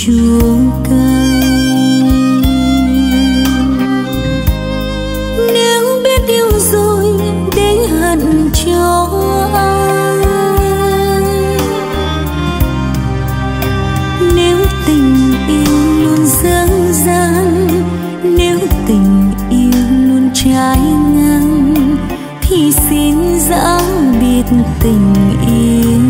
chuông cây. Nếu biết yêu rồi để hận cho ai, nếu tình yêu luôn dâng dang, nếu tình yêu luôn trái ngang, thì xin dã biệt tình yêu.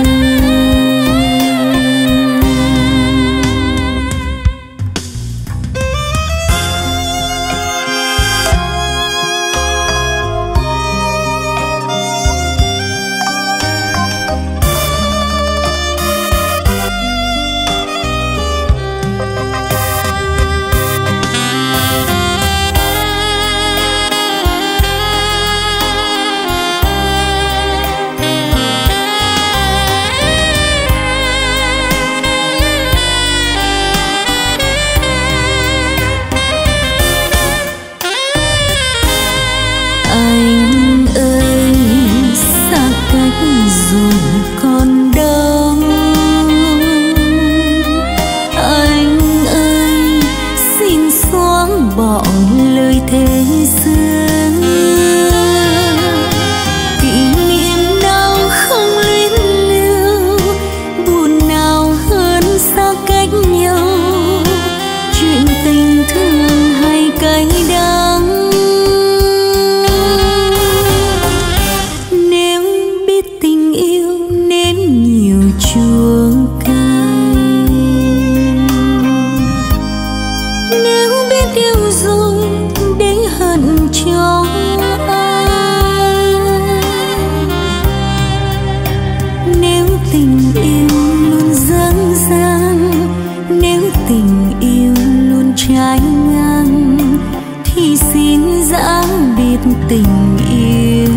Tình yêu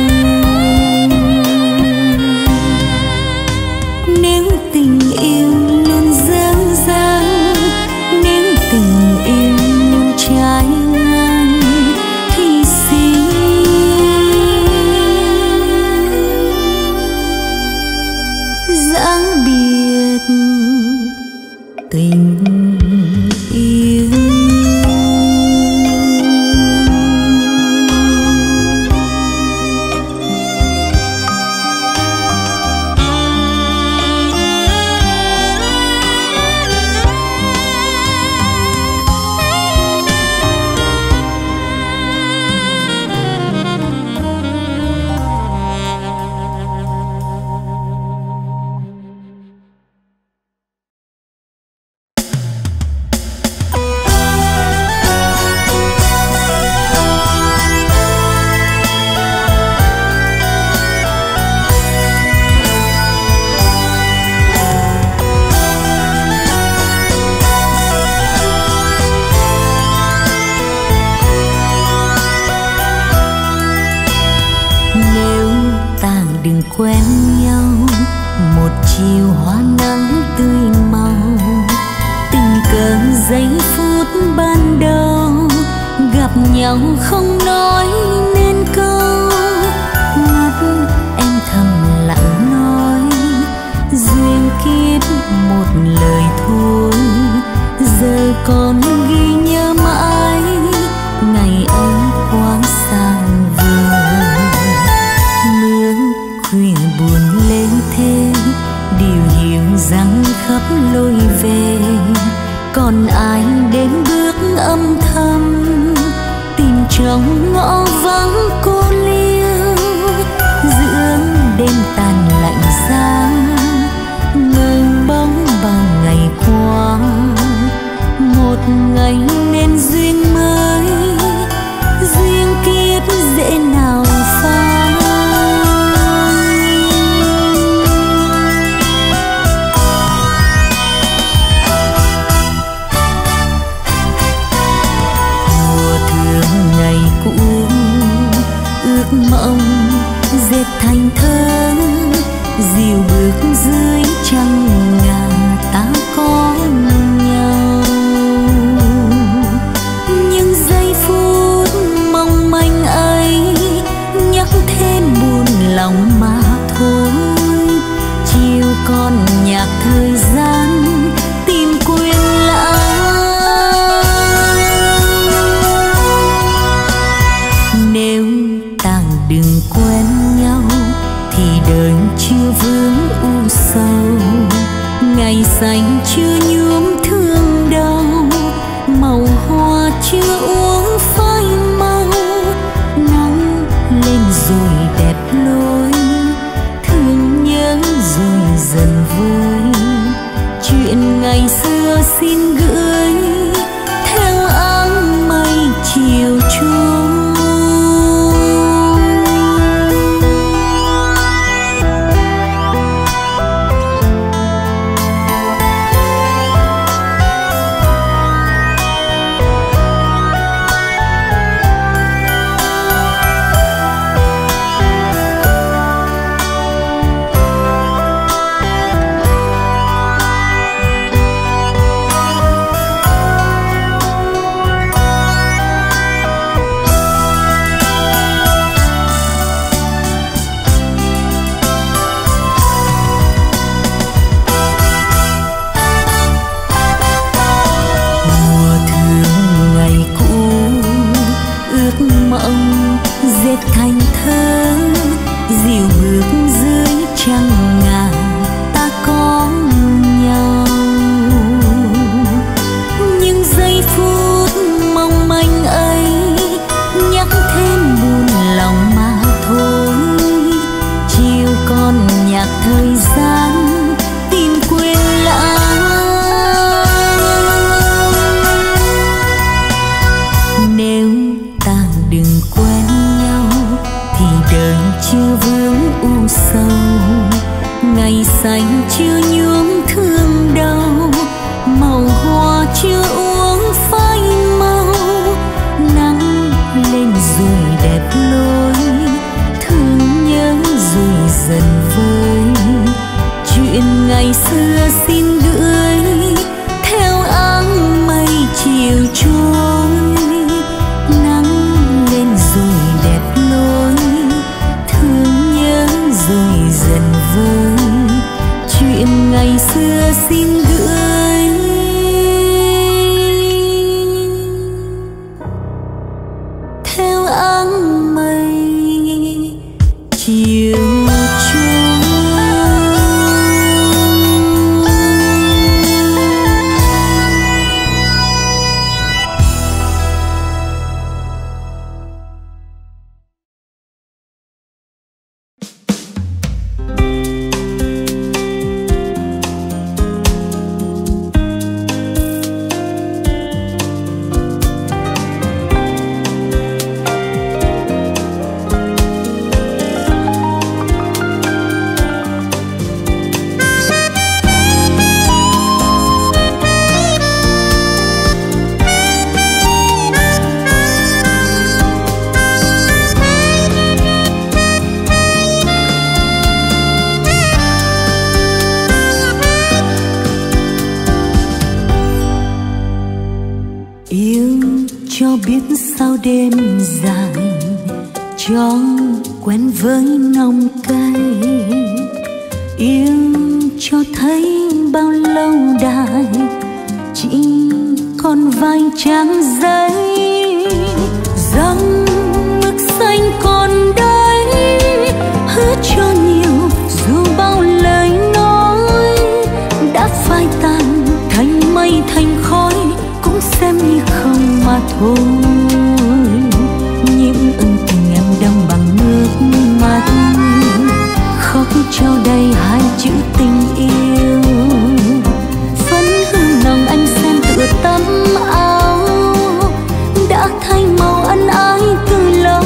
nếu tình yêu luôn dâng dang, nếu tình yêu luôn trái ngang, thì xin dã biệt tình yêu. Quen nhau một chiều hoa nắng tươi màu, tình cờ giây phút ban đầu gặp nhau không nói nên câu, mắt em thầm lặng nói duyên kiếp một lời thôi, giờ còn ghi nhớ mãi ngày ấy quá xa vời. Khuya buồn lên thế điều hiểu rằng khắp lối về, còn ai đến bước âm thầm tìm trong ngõ vắng cô liêu, giữa đêm tàn lạnh giá mơ bóng bao ngày qua, một ngày nên duyên mới, duyên kiếp dễ nào phai. Ước mộng dệt thành thơ, dìu bước dưới trăng ngà ta có nhau. xanh chưa nhuốm thương đau, màu hoa chưa uống phai màu. Nắng lên rồi đẹp lối, thương nhớ rồi dần vơi. Chuyện ngày xưa xin gửi theo áng mây chiều trôi. Thành thơ dịu bước dưới trăng ngà, ta có nhau. Nhưng giây phút mong manh ấy nhắc thêm buồn lòng mà thôi. Chiều còn nhạc thời gian tìm quên lãng. Nếu ta đừng quên đời chưa vướng u sầu, ngày xanh chưa nhuốm thương đau, màu hoa chưa uống phai màu. Nắng lên rồi đẹp lối, thương nhớ rồi dần vơi. Chuyện ngày xưa xin gửi theo áng mây chiều trôi. Nắng lên rồi đẹp lối, rồi dần vơi. Chuyện ngày xưa xin gửi theo áng mây chiều trôi. Sao đêm dài cho quen với nồng cay, yêu cho thấy bao lâu đài chỉ còn vài trang giấy. Dòng mực xanh còn đây hứa cho nhiều, dù bao lời nói đã phai tàn thành mây thành khói, cũng xem như không mà thôi. Những ân tình em đong bằng nước mắt, khóc trao đầy hai chữ tình yêu. Phấn hương lòng anh xem tựa tấm áo đã thay màu ân ái từ lâu.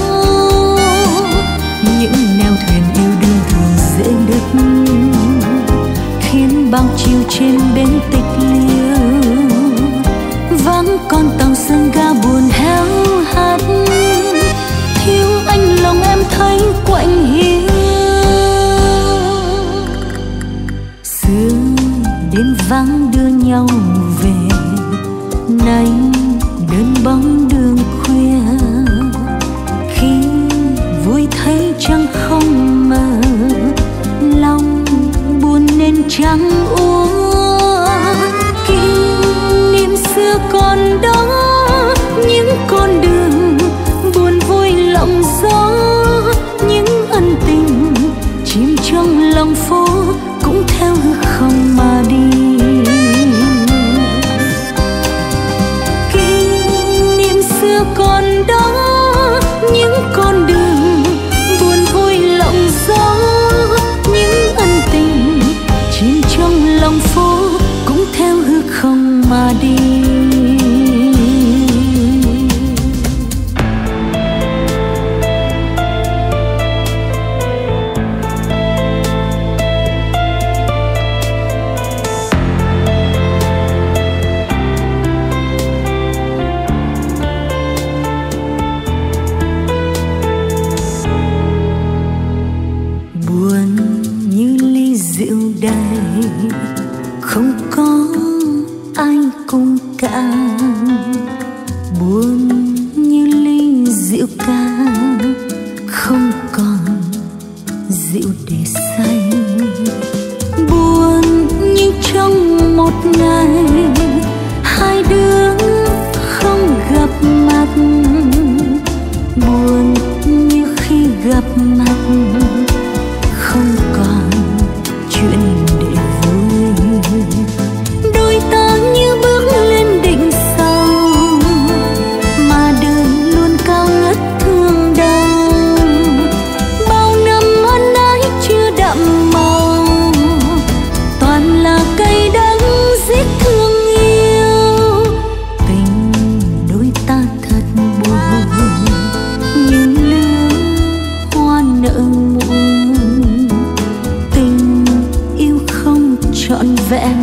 Những neo thuyền yêu đương thường dễ đứt, khiến bao chiều trên bến tịch liêu. Vắng con tàu sân ga buồn héo hắt, thiếu anh lòng em thấy quạnh hiu. Xưa đêm vắng đưa nhau về, nay đơn bóng đường khuya. Khi vui thấy trăng không mờ, lòng buồn nên trăng úa. Kỷ niệm xưa còn đó, những con đường buồn vui lộng gió. Những ân tình chìm trong lòng phố cũng theo hư không mà đi. không có ai cùng cả, buồn như ly rượu ca không còn rượu để say. Buồn như trong một ngày hai đứa không gặp mặt, buồn như khi gặp mặt không còn chuyện để vui. Đôi ta như bước lên đỉnh sau mà đường luôn cao ngất thương đau. Bao năm ân ái chưa đậm màu, toàn là cay đắng giết thương yêu. Tình đôi ta thật buồn như lứa hoa nở muộn, tình yêu không trọn vẹn,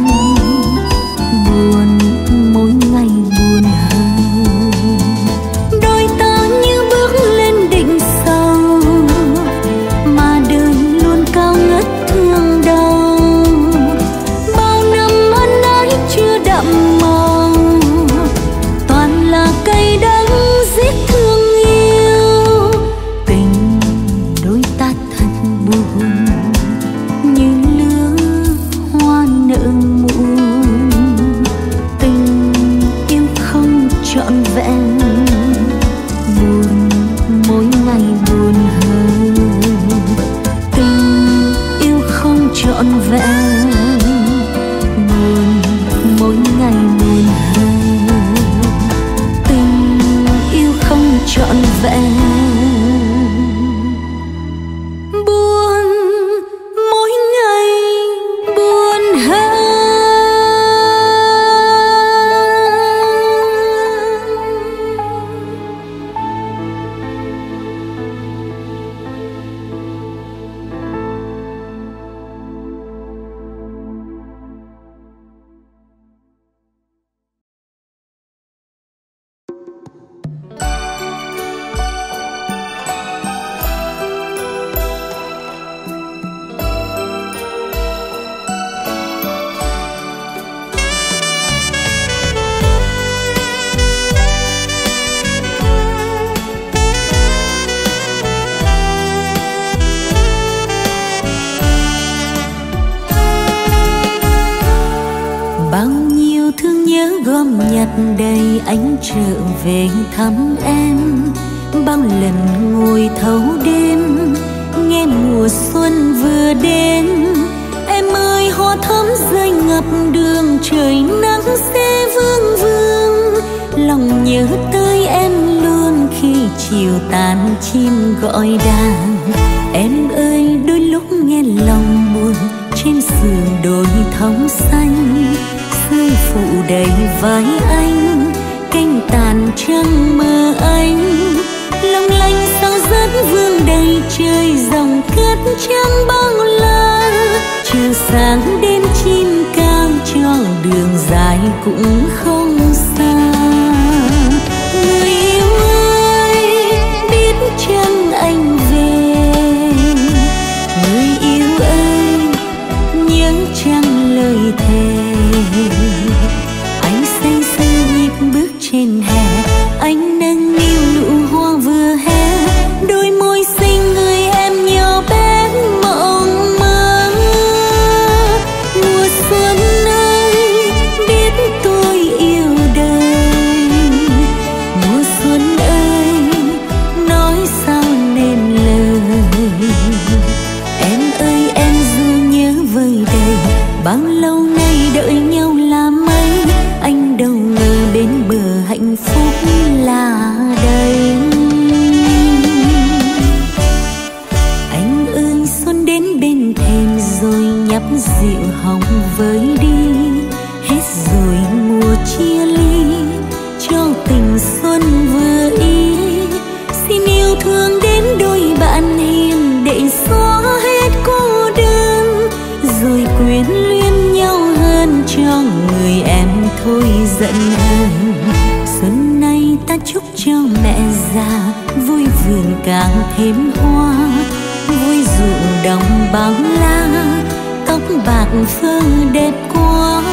buồn mỗi ngày buồn hơn. Đôi ta như bước lên đỉnh sau mà đường luôn cao ngất thương đau. Bao năm ân ái chưa đậm màu, toàn là cay đắng giết thương yêu. Tình đôi ta thật buồn như lứa hoa nở muộn, tình yêu không trọn vẹn, buồn mỗi ngày buồn hơn. Tình yêu không trọn vẹn, buồn mỗi ngày buồn hơn. Tình yêu không trọn vẹn, buồn mỗi ngày buồn hơn. Bao nhiêu thương nhớ gom nhặt đầy anh trở về thăm em. Bao lần ngồi thâu đêm nghe mùa xuân vừa đến. Em ơi hoa thắm rơi ngập đường, trời nắng sẽ vương vương. Lòng nhớ tới em luôn khi chiều tàn chim gọi đàn. Em ơi đôi lúc nghe lòng buồn, trên sườn đồi thông xanh sương phủ đầy vai anh, cánh tàn trăng mơ anh. Long lanh sao rất vương đầy trời, dòng cát trắng bao la. Chờ sáng đến chim ca cho đường dài cũng không xa. Người yêu ơi biết chăng anh về, người yêu ơi nhớ chăng lời thề. Anh say sưa nhịp bước trên hè, anh nâng niu nụ hoa vừa hé. Đôi môi xinh người em nhỏ bé mộng mơ. Mùa xuân ơi biết tôi yêu đời, mùa xuân ơi nói sao nên lời. Em ơi em dù nhớ vơi đầy, bao lâu nay đợi nhau là mấy. Anh đâu ngờ bên bờ hạnh phúc là đây. Anh ơi xuân đến bên thềm rồi nhấp rượu hồng với đi. Hết rồi mùa chia ly, cho tình xuân vừa ý. Xin yêu thương đến đôi bạn hiền để xóa hết cô đơn, rồi quyến luyến nhau hơn cho người em thôi giận hơn. Xuân nay ta chúc cho mẹ già, vui vườn càng thêm hoa, vui ruộng đồng bao la. Tóc bạc phơ đẹp quá,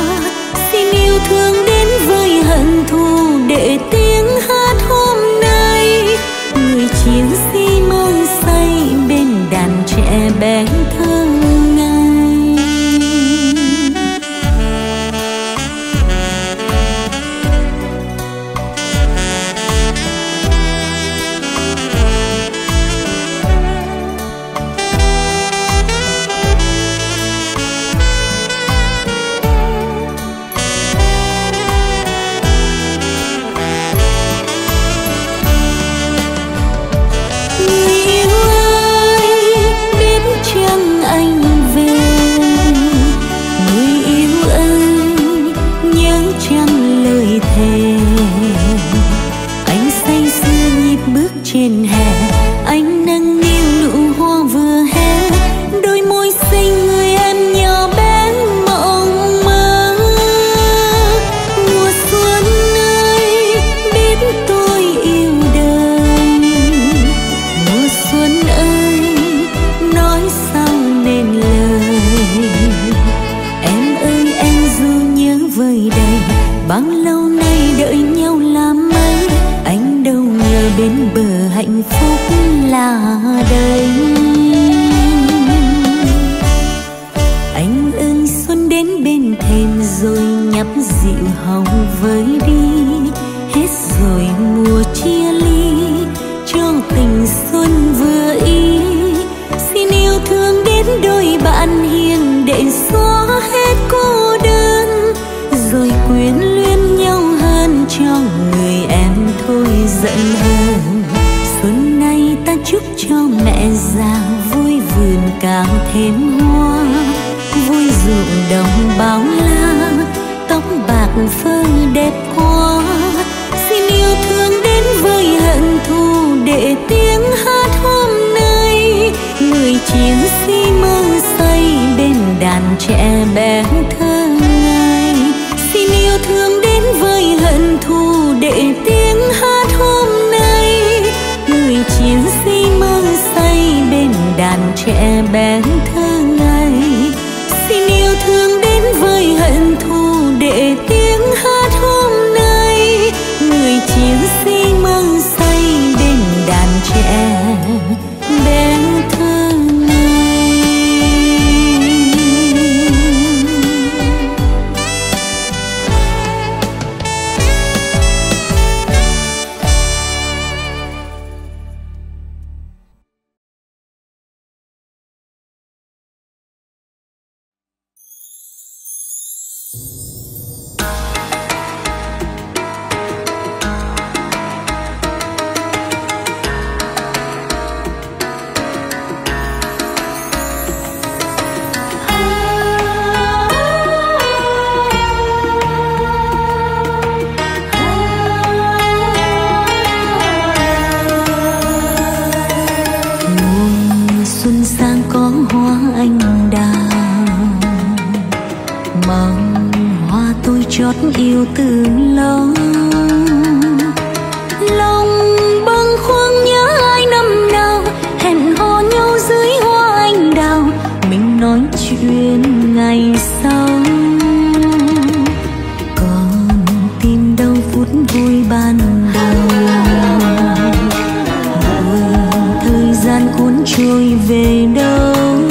bao lâu nay đợi nhau làm mấy, anh đâu ngờ bên bờ hạnh phúc là đây. Anh ơi xuân đến bên thềm rồi nhấp dịu hồng với đi, hết rồi mùa chia ly cho tình xuân vừa ý. Xin yêu thương đến đôi bạn hiền để xóa hết cô đơn, rồi quyến luyến nhau hơn cho người em thôi giận hơn. Xuân nay ta chúc cho mẹ già vui vườn càng thêm hoa, vui ruộng đồng bao la, tóc bạc phơ đẹp quá. Xin yêu thương đến với hận thù để tiếng hát hôm nay, người chiến sĩ mơ say bên đàn trẻ bé thơ ngây. Xin yêu thương đến với hận thù để tiếng hát hôm nay, người chiến sĩ mơ say bên đàn trẻ bé thơ ngây. Xin yêu thương đến với hận thù để tiếng hát hôm nay, người chiến sĩ mơ say bên đàn trẻ bé thơ ngây. Chót yêu từ lâu, lòng bâng khuâng nhớ ai năm nào hẹn hò nhau dưới hoa anh đào, mình nói chuyện ngày sau. Còn tìm đâu phút vui ban đầu, thời gian cuốn trôi về đâu.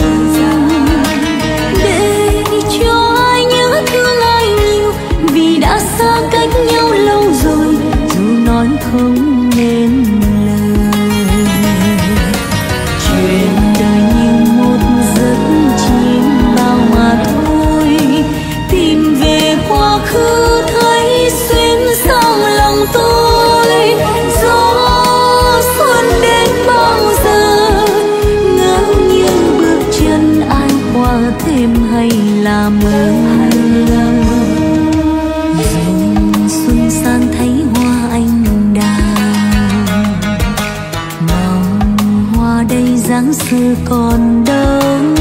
Xa cách nhau lâu rồi dù nói không nên lời, chuyện đời như một giấc chiêm bao mà thôi. Tìm về quá khứ thấy xuyên sang lòng tôi, gió xuân đến bao giờ ngỡ như bước chân ai qua thêm hay là mơ. Sang thấy hoa anh đào, màu hoa đây dáng xưa còn đâu.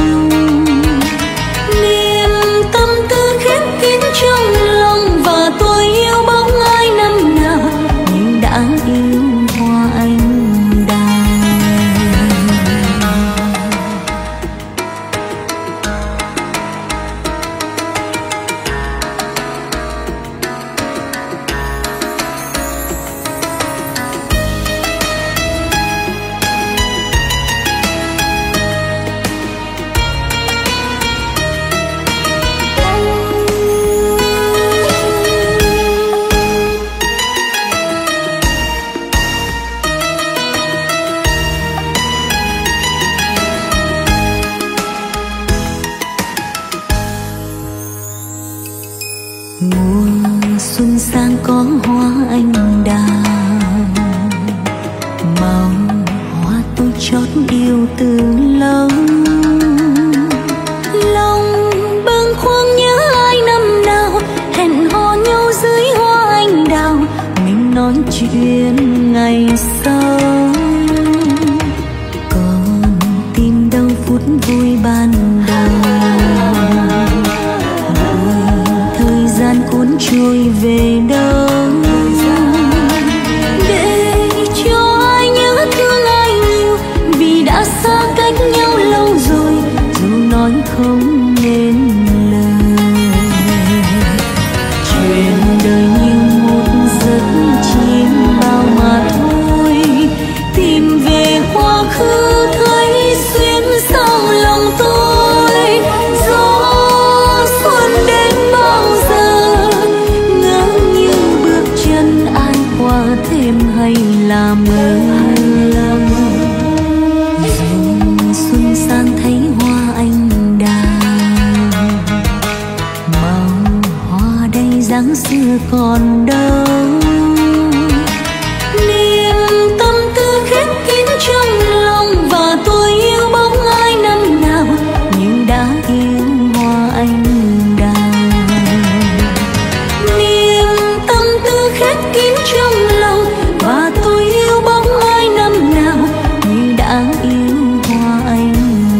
Niềm tâm tư khép kín trong lòng và tôi yêu bóng ai năm nào nhưng đã yêu hoa anh xuân sang có hoa anh đào, màu hoa tôi chót yêu từ lâu. Lòng bâng khuâng nhớ ai năm nào hẹn hò nhau dưới hoa anh đào, mình nói chuyện ngày sau. Còn tìm đâu phút vui ban đầu, thời gian cuốn trôi về đâu. Để cho ai nhớ thương ai nhiều vì đã xa cách nhau lâu rồi dù nói không nên lời. Chuyện đời dáng xưa còn đâu. Niềm tâm tư khép kín trong lòng và tôi yêu bóng ai năm nào như đã yêu hoa anh đào. Niềm tâm tư khép kín trong lòng và tôi yêu bóng ai năm nào như đã yêu hoa anh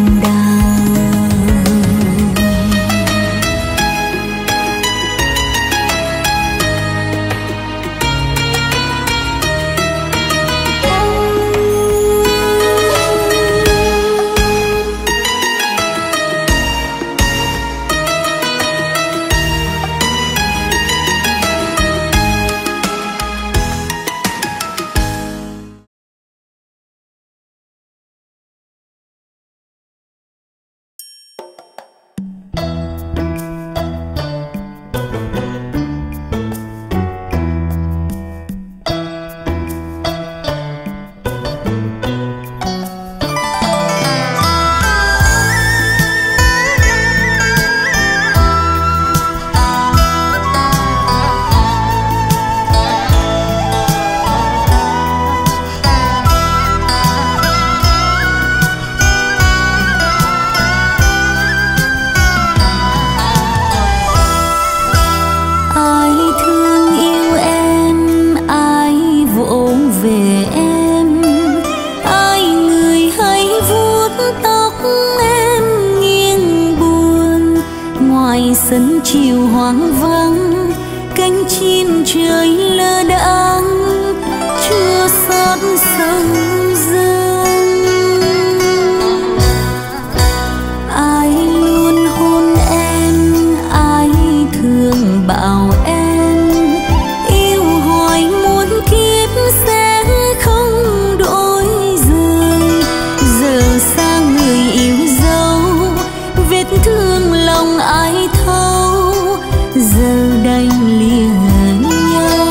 sân chiều hoang vắng, cánh chim trời lơ đãng chưa xót sâu dâng. Ai luôn hôn em, ai thường bảo em yêu hoài muôn kiếp sẽ không đổi rời. Giờ xa người yêu dấu, vết thương lòng ai thấu, giờ đành lìa nhau.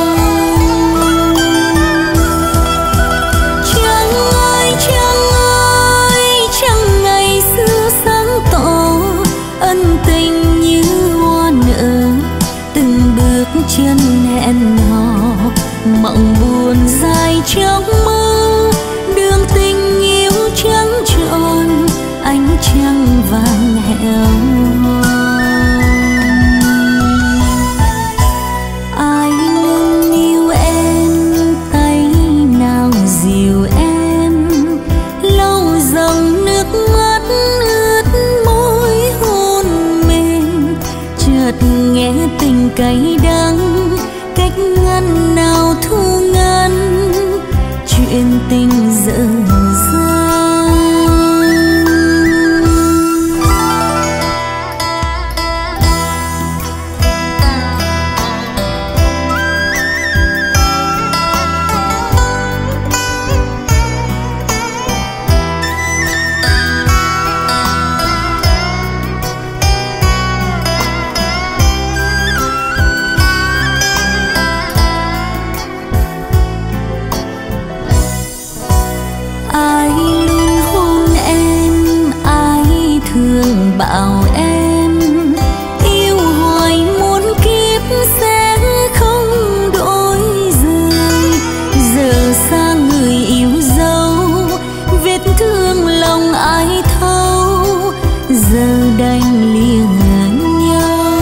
Chẳng ơi, chẳng ơi, chẳng ngày xưa sáng tỏ, ân tình như hoa nở, từng bước chân hẹn hò, mộng buồn dài trong mơ, đường tình yêu trắng trọn, ánh trăng vàng hẹo hò. Ai nâng niu em, tay nào dìu em, lau dòng nước mắt ướt môi hôn mềm. Chợt nghe tình cay đắng, cách ngăn nào thu ngăn, chuyện tình dở dang. Bảo em yêu hoài muôn kiếp sẽ không đổi rời. Giờ xa người yêu dấu, vết thương lòng ai thấu, giờ đành lìa nhau.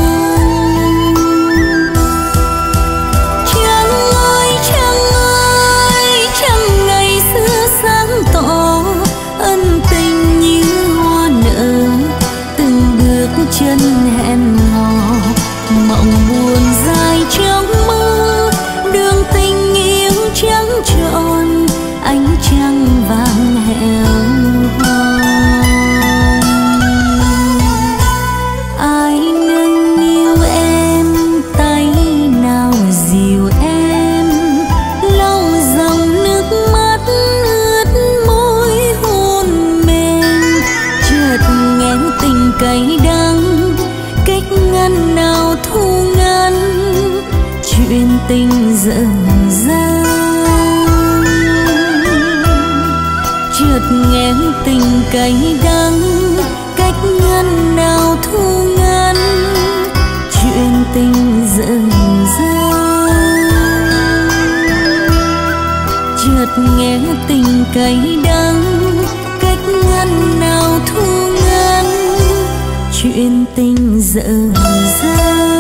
Chẳng ơi, chẳng ơi, chẳng ngày xưa sáng tỏ, ân tình như hoa nở, chân hẹn hò, mộng buồn dài trong mơ, đường tình yêu trắng trọn, ánh trăng vàng hẹo hò. Ai nâng niu em, tay nào dìu em, lau dòng nước mắt ướt môi hôn mềm. Chợt nghe tình cay đắng, cách ngăn nào thu ngăn, chuyện tình dở dang. Chợt nghe tình cay đắng, cách ngăn nào thu ngăn, chuyện tình dở được nghe tình cay đắng, cách ngăn nào thu ngắn chuyện tình dở dang.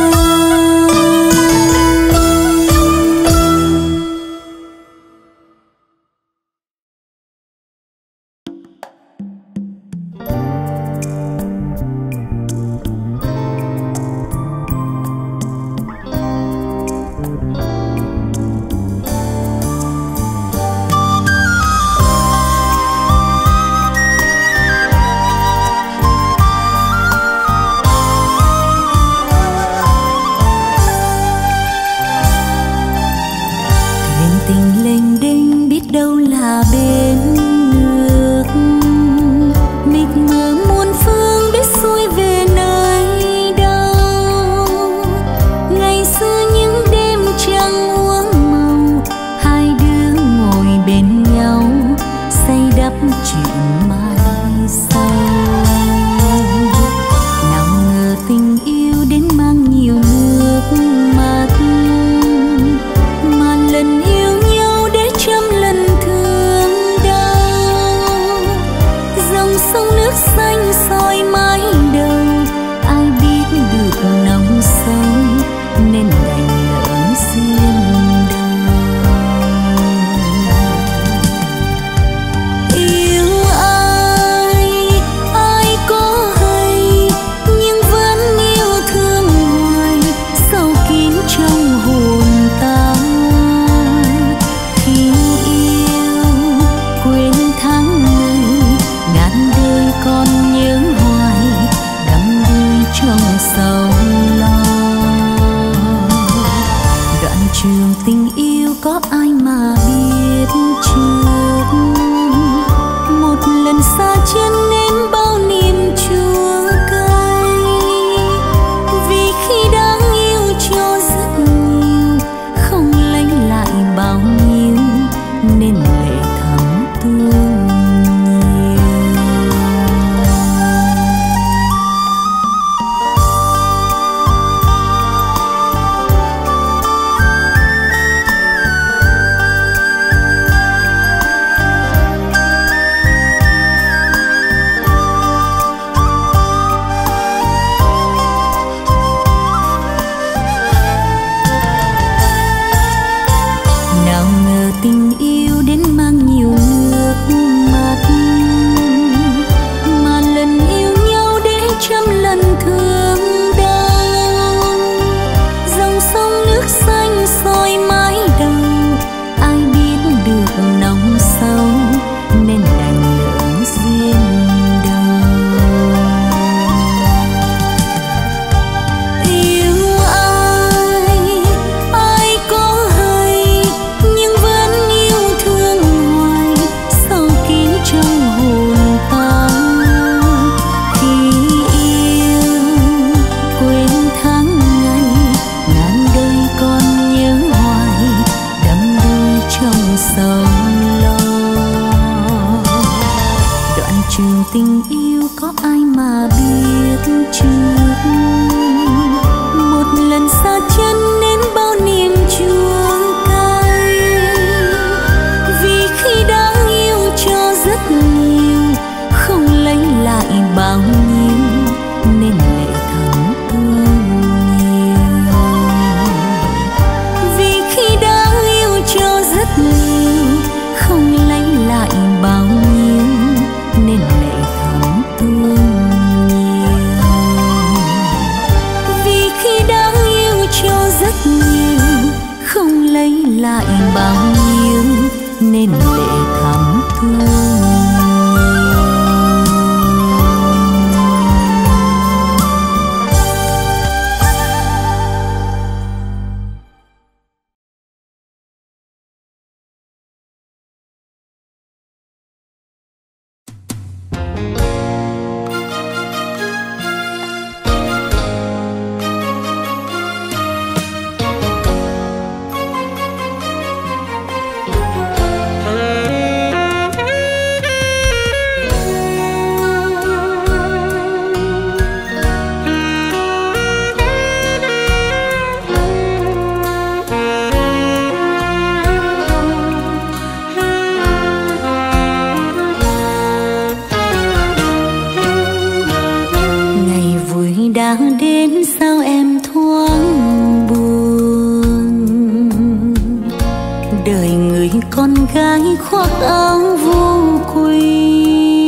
con gái khoác áo vô quy,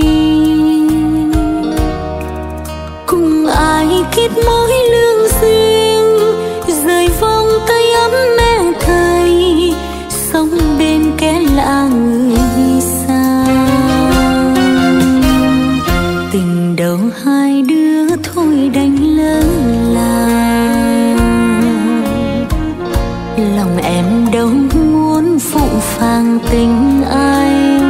cùng ai kết mối lương duyên, rời vòng tay ấm mẹ thầy, sống bên kẻ lạ người xa. Tình đầu hai đứa thôi đành lỡ làng, lòng em đâu muốn phụ phàng tình anh.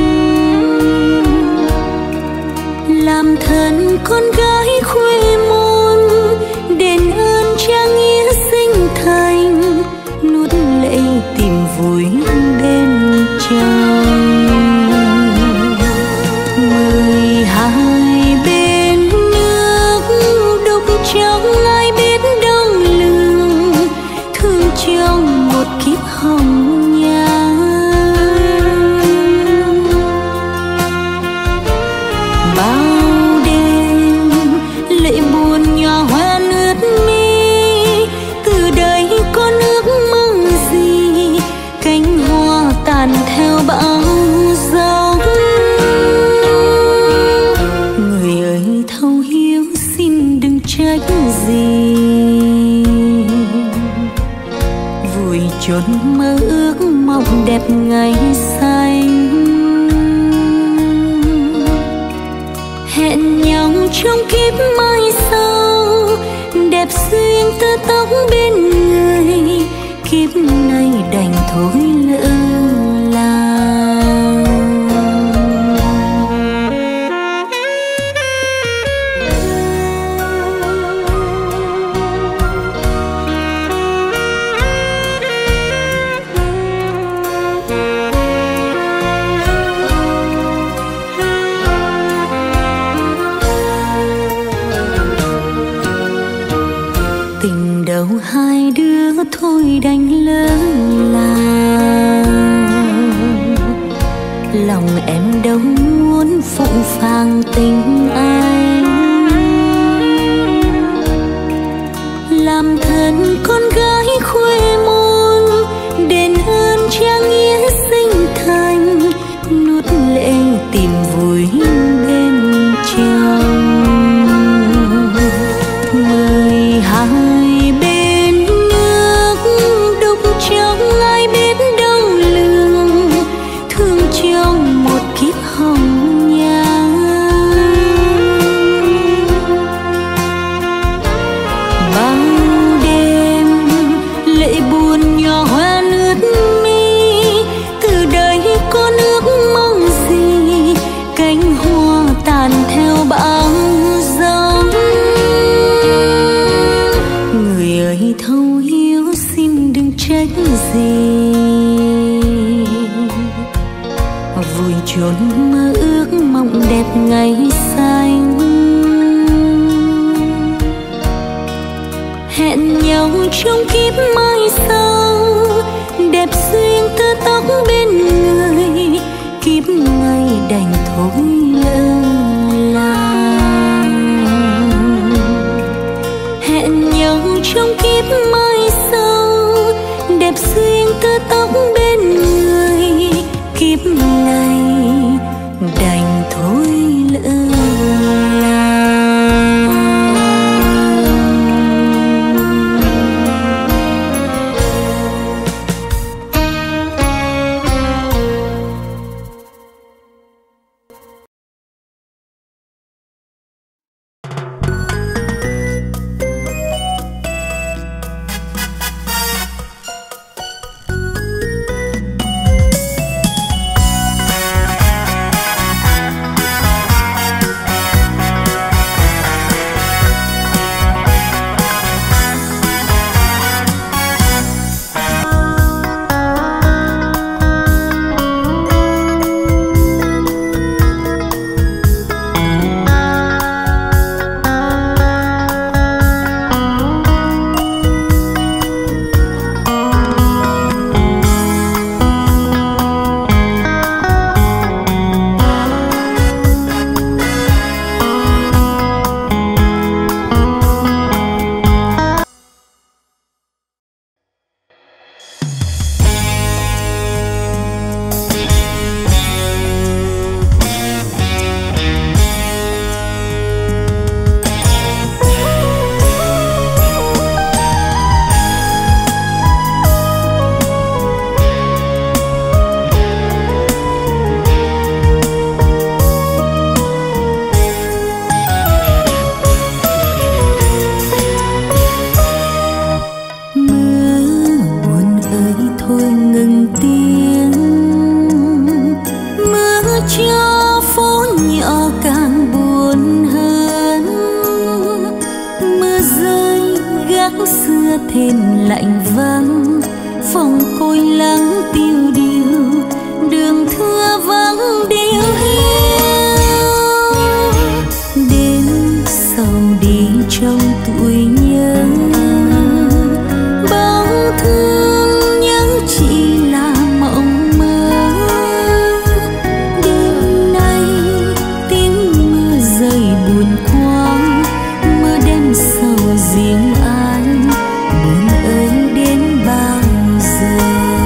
Làm thân con gái khuê môn, đền ơn cha nghĩa sinh thành, nuốt lệ tìm vui bên chồng. 12 bên nước đục trong ai biết đông lường, thương trong một kiếp hồng nhan. Bao đêm lệ buồn nhỏ hoa ướt mi, từ đây có nước mong gì, cánh hoa tàn theo bão giông. Người ơi thấu hiểu xin đừng trách gì, vùi chốn mơ ước mộng đẹp ngày xanh. Hẹn nhau trong kiếp mai sau, đẹp xuyên tơ tóc bên người, kiếp này đành thôi lỡ làng. Tình đầu hai đứa thôi đành lỡ làng, lòng em đâu muốn phụng phàng tình anh. Làm thân con gái khuê môn, đền ơn cha nghĩa sinh thành, nuốt lệ tìm vui bên chồng. 12 bên nước đục trong ai biết đông lường, thương trong một kiếp hồng nhan. Bao đêm lệ buồn nhỏ hoa ướt mi, từ đây có nước mong gì, cánh hoa tàn theo bão giông. Người ơi thấu hiểu xin đừng trách gì, vùi chốn mơ ước mộng đẹp ngày xanh. Hẹn nhau trong kiếp mai sau, đẹp xuyên tơ tóc bên người, kiếp này đành thôi lỡ làng. Hẹn nhau trong kiếp mai sau, đẹp xuyên tơ tóc bên người, kiếp này đành thôi lỡ làng. thôi ngừng tiếng. Mưa cho phố nhỏ càng buồn hơn, mưa rơi gác xưa thêm lạnh vắng, phòng côi lắng tiêu điều, đường thưa vắng điêu hiu. Đến sau đi trong tuổi nhớ, bóng thương nhớ chỉ là mộng mơ. Đêm nay tiếng mưa rơi buồn quá, mưa đêm sầu riêng ai, buồn ơi đến bao giờ.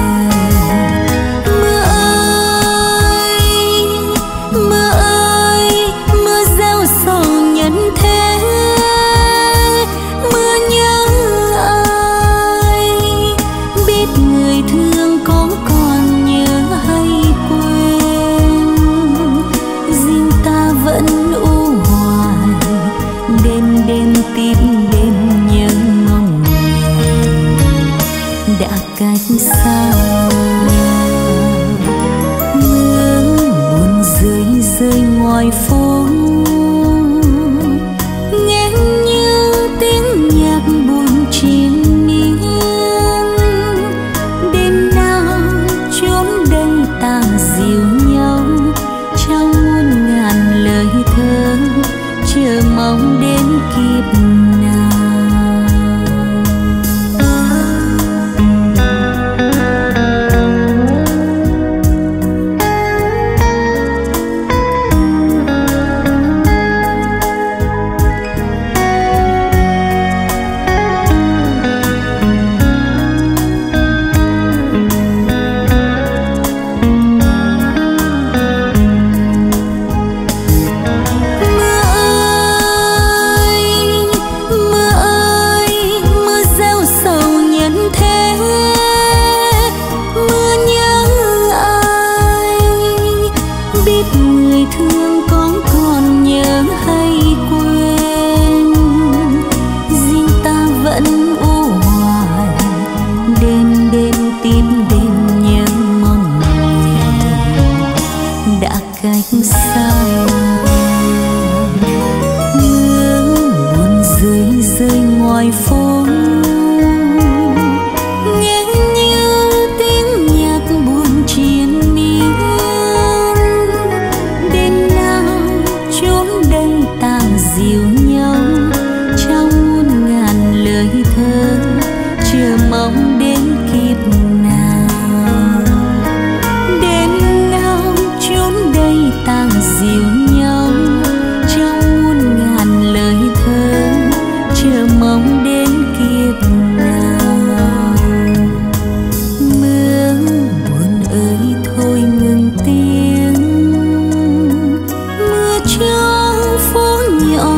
Mưa ơi, mưa ơi, mưa gieo sầu nhân thế, mưa nhớ ai, biết người thương có còn nhớ hay quên. Riêng ta vẫn u hoài, đêm đêm tìm đêm nhớ mong đã cách xa. Mưa buồn rơi rơi ngoài phố, nghe như tiếng nhạc buồn triền miên. Đêm nào chốn đây tàng dịu nhau, trong muôn ngàn lời thơ chờ mong đến kịp nào.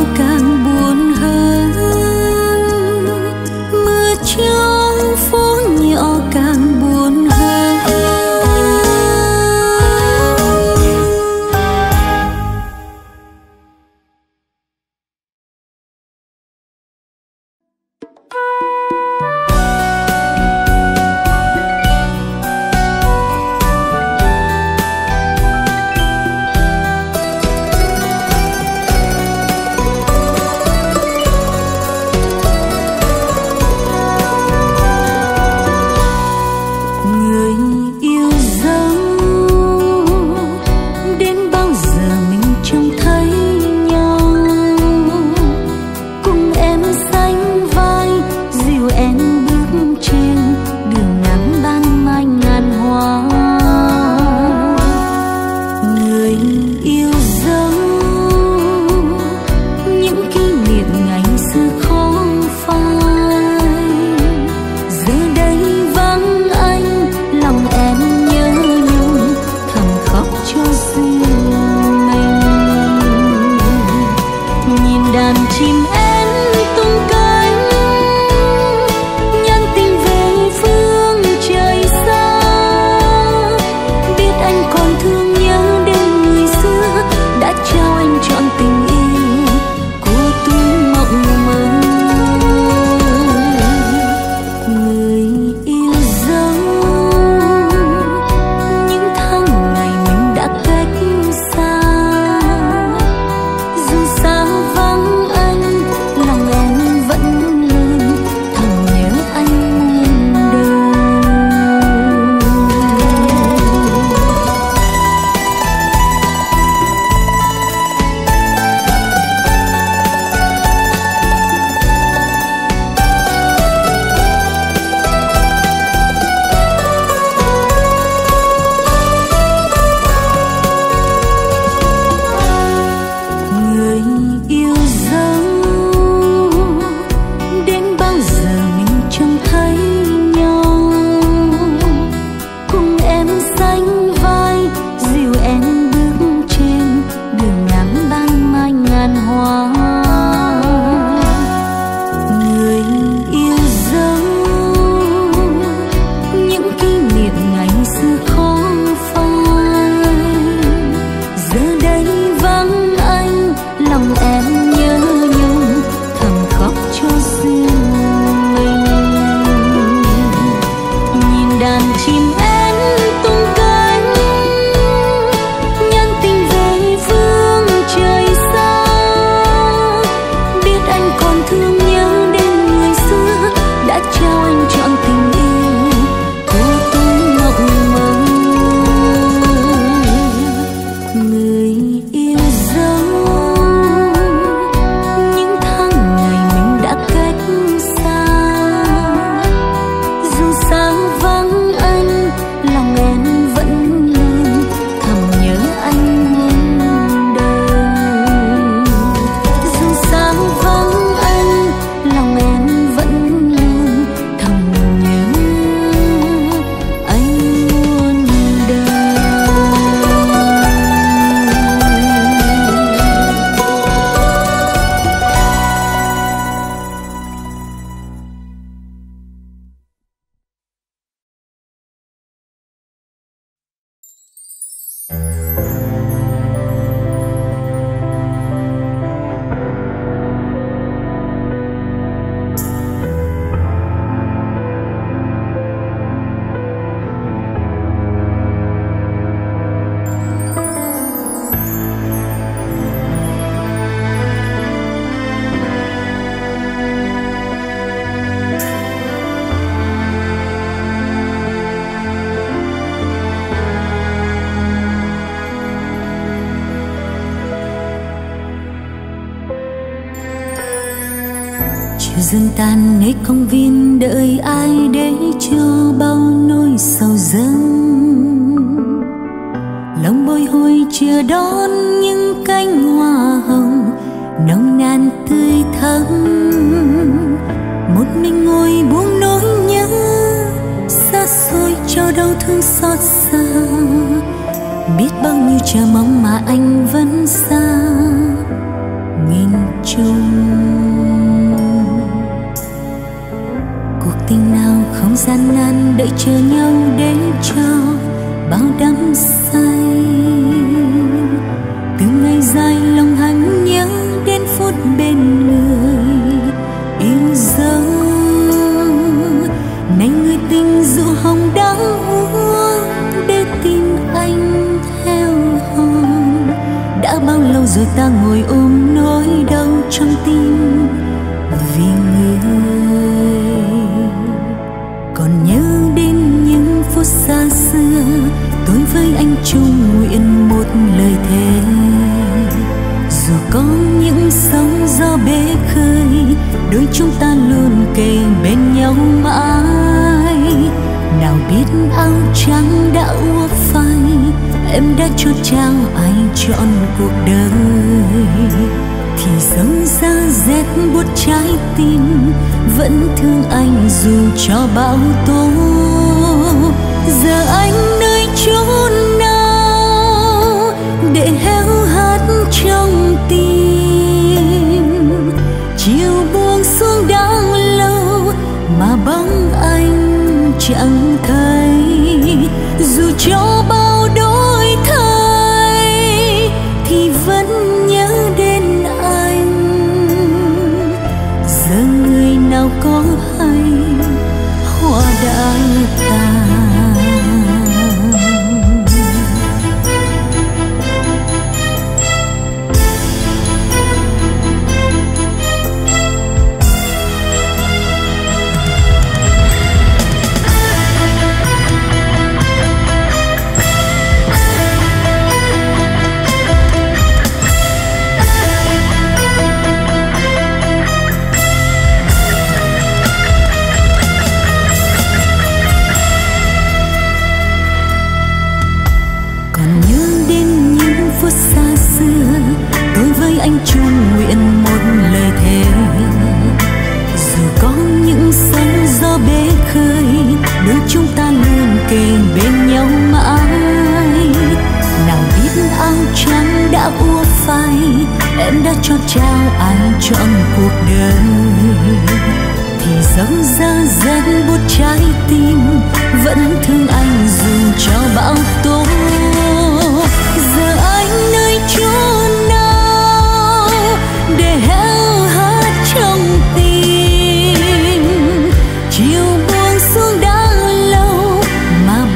Cho phố chim én tung cánh, nhân tình về phương trời xa. Biết anh còn thương nhớ đến người xưa đã trao anh trọn tình yêu, cô tôi ngọc mơ. Người yêu dấu những tháng ngày mình đã cách xa, dù sáng vắng anh lòng em vẫn luôn thầm nhớ anh muôn đời. Dù sáng vắng anh lòng em vẫn luôn thầm nhớ anh muôn đời. Chiều dần tan nơi công viên đợi ai để cho bao nỗi sầu dâng. Lòng bồi hồi chờ đón những cánh hoa hồng nồng nàn tươi thắm. Một mình ngồi buông nỗi nhớ xa xôi cho đau thương xót xa. Biết bao nhiêu chờ mong mà anh vẫn xa nghìn trùng. Cuộc tình nào không gian nan đợi chờ nhau để cho bao đắm say. Từ ngày dài lòng hắn nhớ đến phút bên người yêu dấu. Này người tình dịu hồng đã uống để tìm anh theo hòn. Đã bao lâu rồi ta ngồi ôm nỗi đau trong tim vì người. Còn nhớ đến những phút xa xưa, tôi với anh chung nguyện một lời thề. Dù có những sóng gió bể khơi, đôi chúng ta luôn kề bên nhau mãi. Nào biết áo trắng đã úa phai, em đã chốt trao ai trọn cuộc đời. Thì dẫu ra rét buốt trái tim, vẫn thương anh dù cho bão tố. Giờ anh nơi chốn nào để héo hắt trong tim. Chiều buông xuống đã lâu mà bóng anh chẳng thấy. Dù cho bao đổi thay thì vẫn nhớ đến anh. Giờ người nào có hay hoa đã tàn. Anh chung nguyện một lời thề. Dù có những sóng gió bể khơi, đôi chúng ta luôn kề bên nhau mãi. Nào biết áo trắng đã úa phai, em đã chót trao ai trọn cuộc đời. Thì dẫu ra rét buốt trái tim, vẫn thương anh dù cho bão tố. Giờ anh nơi chốn nào để héo hắt trong tim. Chiều buông xuống đã lâu mà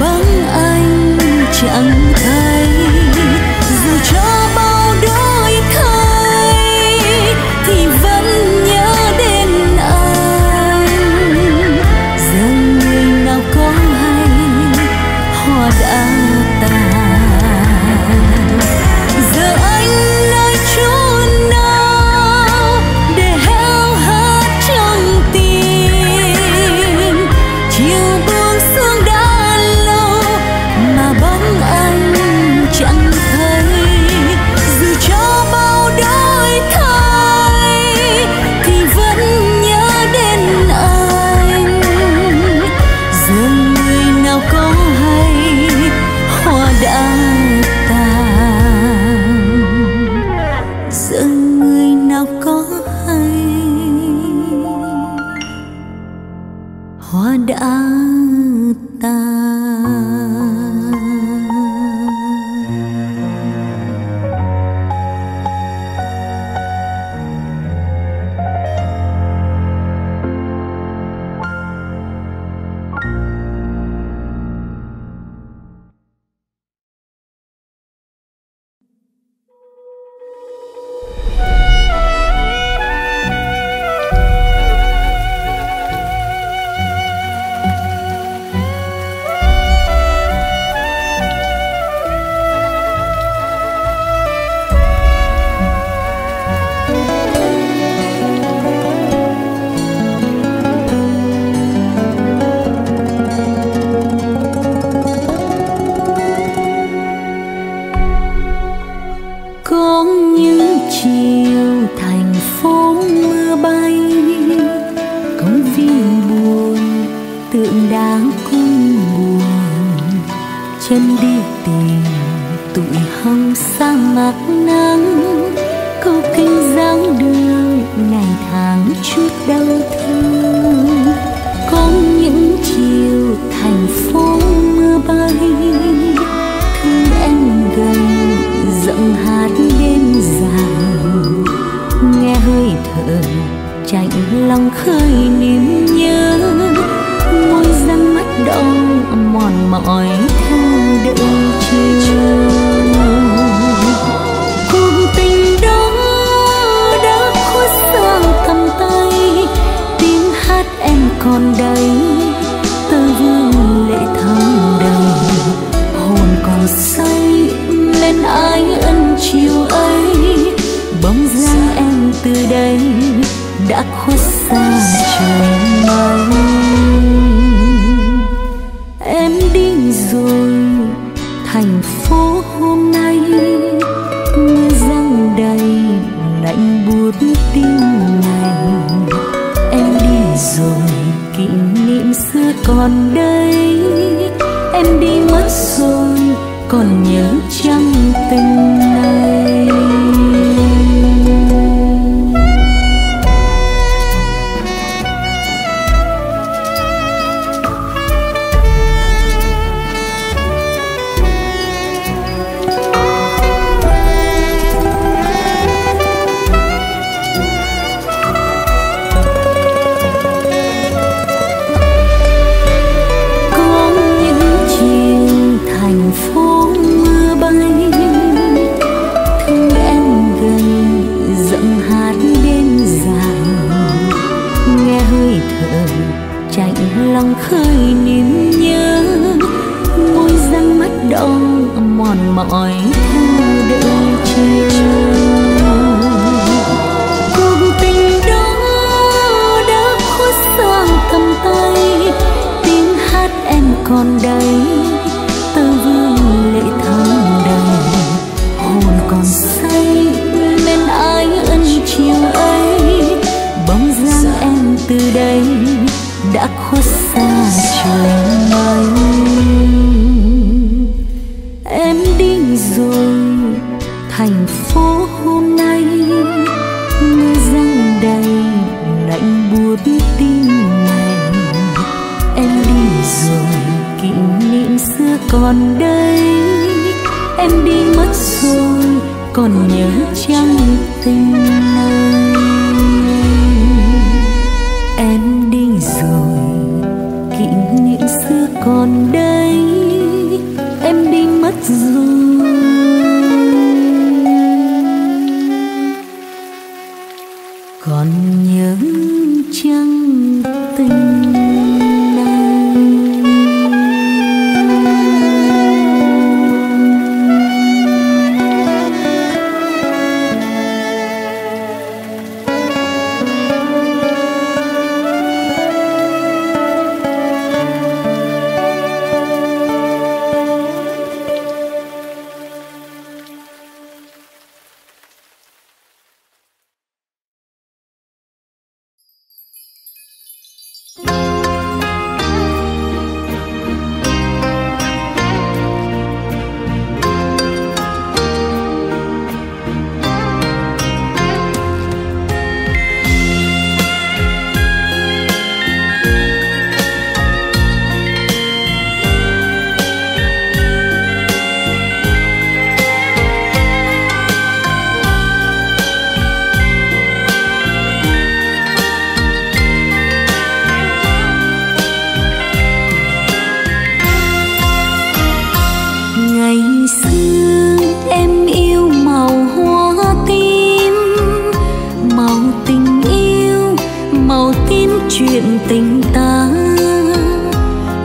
ta.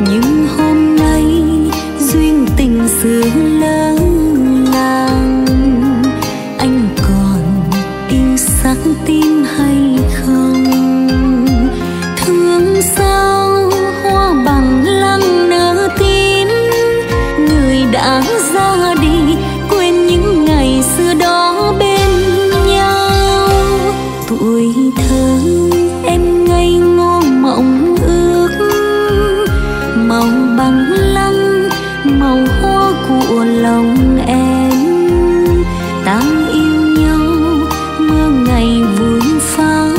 nhưng hôm nay duyên tình xưa lỡ làng. Anh còn yêu sắc tim hay không? Thương sao hoa bằng lăng nở tím, người đã ra đi quên những ngày xưa đó bên nhau. Tuổi thơ em ngây ngô mộng ước, màu bằng lăng màu hoa của lòng em. Ta yêu nhau mưa ngày vui pháo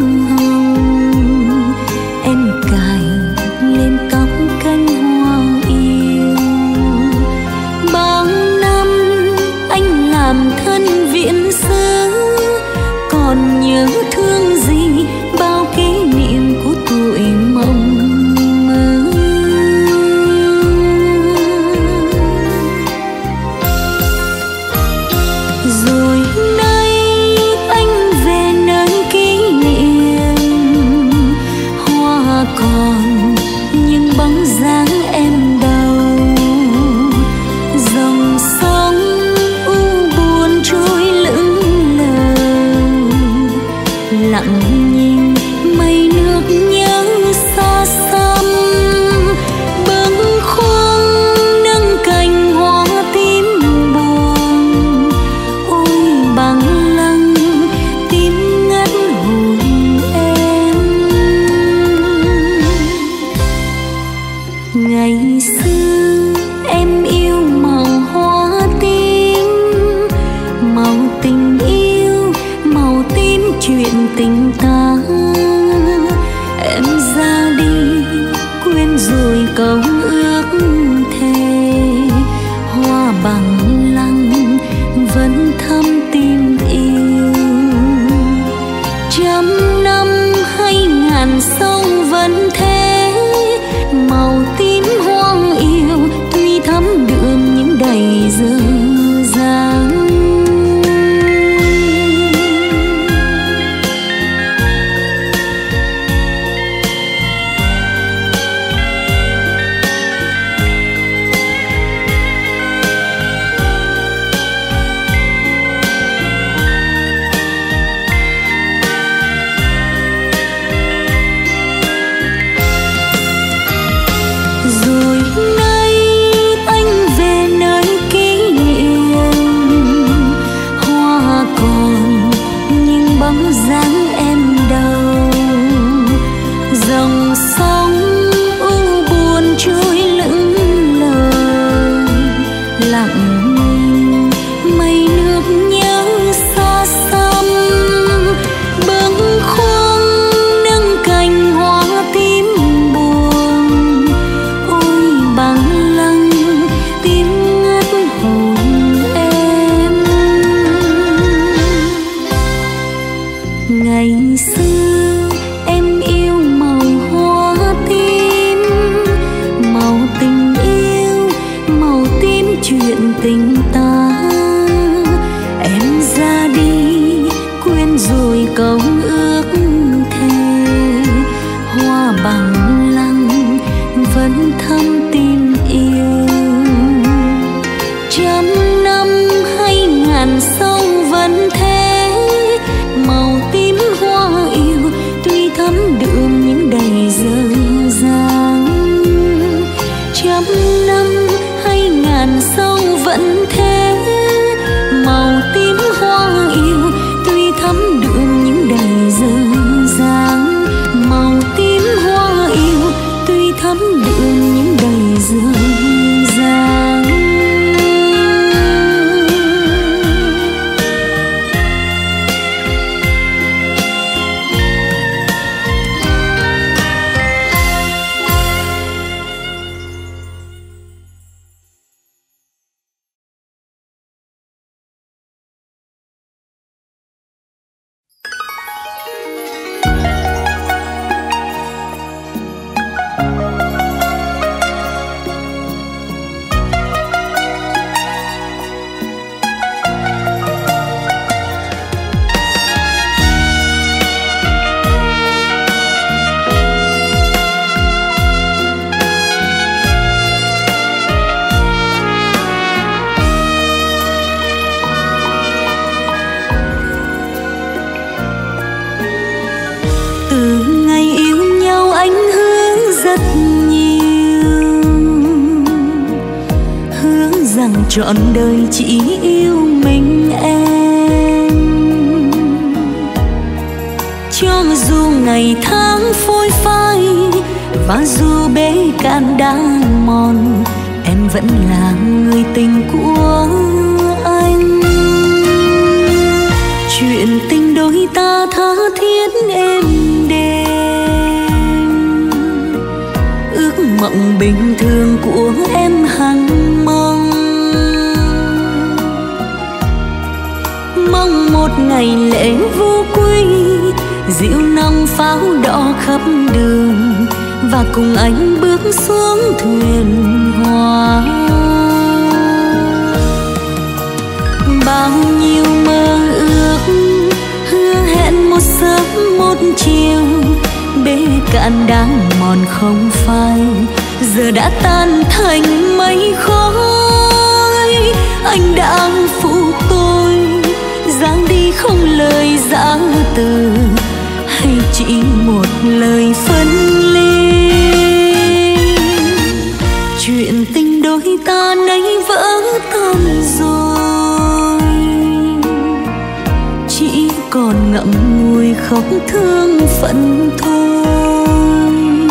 hồng, em cài lên tóc cánh hoa yêu. Bao năm anh làm thân viện sứ, còn nhớ thương gì bao kỷ niệm của tuổi mộng mơ. Rồi nay anh về nơi kỷ niệm, hoa còn nhưng bóng dáng em đâu. Dòng sông u buồn trôi lững lờ, lặng nhìn mây nước nhớ xa xăm. Bâng khuâng nâng cành hoa tím buồn, ôi bằng lăng tím ngất hồn em. Ngày xưa em yêu màu hoa tím, màu tình yêu, màu tím chuyện tình ta. Em ra đi quên rồi câu ước thề, hoa bằng lăng vẫn thắm tim yêu. Trăm năm hay ngàn sông vẫn thế, màu tím hoang yêu tuy thắm đượm những đầy dơ dáng. Rồi nay anh về nơi kỷ niệm, hoa còn nhưng bóng dáng em đâu. Dòng sông u buồn trôi lững lờ, lặng nhìn mây nước nhớ xa xăm. Bâng khuâng nâng cành hoa tím buồn, ôi bằng lăng tím ngất hồn em. Ngày xưa em yêu màu hoa tím, màu tình yêu, màu tím chuyện tình ta. Em ra đi quên rồi câu ước thề, hoa bằng lăng vẫn thắm tim yêu. Trăm năm hay ngàn sông vẫn thế, màu tím hoa yêu tuy thắm đượm những đầy dơ dáng. Trăm năm hay ngàn sông vẫn thế, màu tím hoa yêu tuy thắm đượm những đầy dơ dáng. Màu tím hoa yêu tuy thắm đượm những đầy dơ trọn đời chỉ yêu mình em. Cho dù ngày tháng phôi phai và dù bể cạn đã mòn, em vẫn là người tình của anh. Chuyện tình đôi ta tha thiết êm đềm, ước mộng bình thường của em hằng mong. Mong một ngày lễ vô quy, rượu nồng pháo đỏ khắp đường, và cùng anh bước xuống thuyền hoa. Bao nhiêu mơ ước hứa hẹn một sớm một chiều, bể cạn đang mòn không phai, giờ đã tan thành mây khói. Anh đã phụ tôi dáng đi không lời giã từ, hay chỉ một lời phân ly. Chuyện tình đôi ta nay vỡ tan rồi, chỉ còn ngậm ngùi khóc thương phận thôi.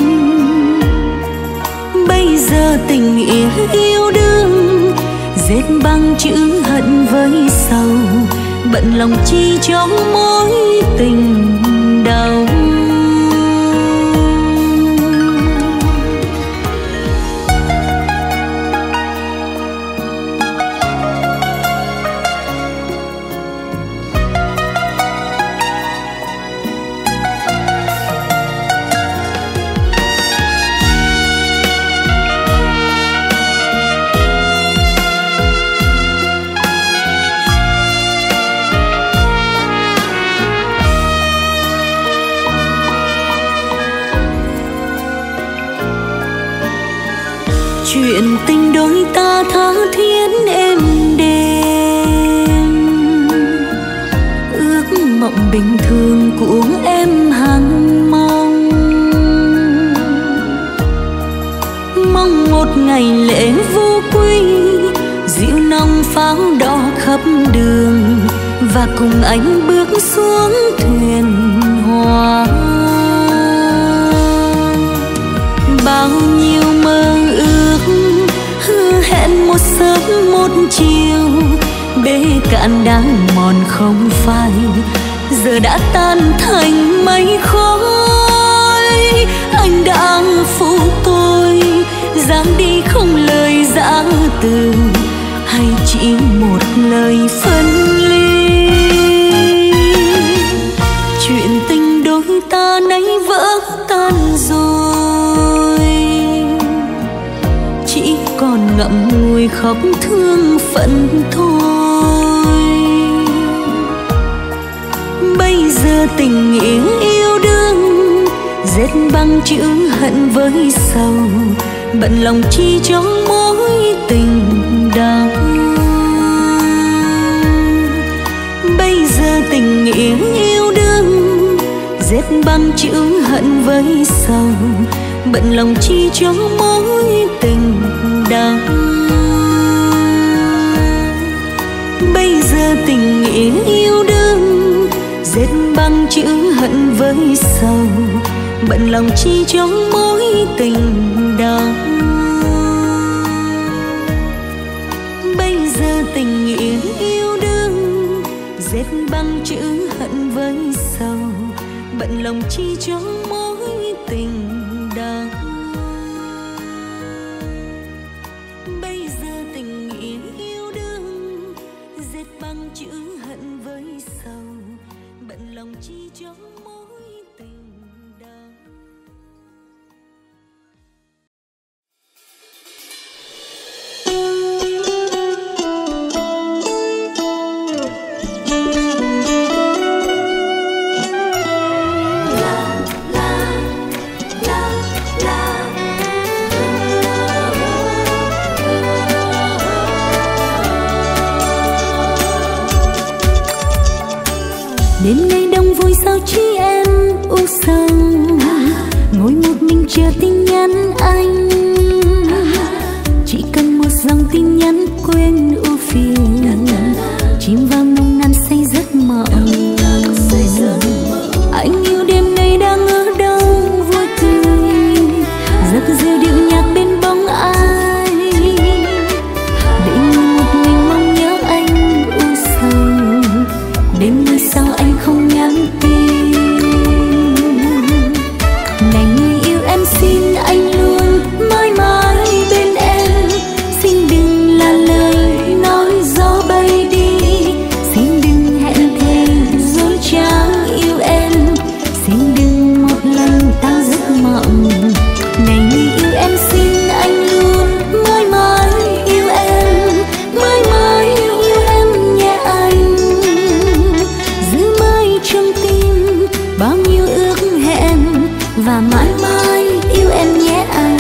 Bây giờ tình nghĩa yêu đương dệt bằng chữ hận với sầu, bận lòng chi cho mối tình đau. Chuyện tình đôi ta tha thiết êm đềm, ước mộng bình thường của em hằng mong. Mong một ngày lễ vô quy, rượu nồng pháo đỏ khắp đường, và cùng anh bước xuống thuyền hoa. Bao nhiêu mơ ước hứa hẹn một sớm một chiều, bể cạn đang mòn không phai, giờ đã tan thành mây khói. Anh đã phụ tôi dáng đi không lời giã từ, hay chỉ một lời phân ly. Chuyện tình đôi ta nay vỡ tan rồi, chỉ còn ngậm ngùi khóc thương phận thôi. Bây giờ tình nghĩa yêu đương dệt bằng chữ hận với sầu, bận lòng chi cho mối tình đau. Bây giờ tình nghĩa yêu đương dệt bằng chữ hận với sầu, bận lòng chi cho mối tình đau. Bây giờ tình nghĩa yêu đương dệt bằng chữ hận với sầu, bận lòng chi cho mối tình đau. Bây giờ tình nghĩa yêu đương dệt bằng chữ hận với sầu, bận lòng chi cho mối tình đau. Bây giờ tình nghĩa yêu đương dệt bằng chữ hận với sầu, bận lòng chi cho mối tình đau. Đêm nay đông vui sao chỉ em u sầu, ngồi một mình chờ tin nhắn anh. Chỉ cần một dòng tin nhắn quên ưu phiền, chìm vào nồng nàn say giấc mộng. Anh yêu đêm nay đang ở đâu vui tươi, giấc rêu điệu nhạc bên bóng ai, để một mình mong nhớ anh u sầu. Đêm nay sao anh không nhắn tin? Này người yêu em xin anh luôn mãi mãi bên em, xin đừng là lời nói gió bay đi, xin đừng hẹn thề dối trá yêu em, xin đừng một lần ta giấc mộng. Này người yêu em xin anh luôn mãi mãi yêu em, mãi mãi yêu em nhé anh, giữ mãi trong tim bao nhiêu ước hẹn và mãi mãi yêu em nhé anh.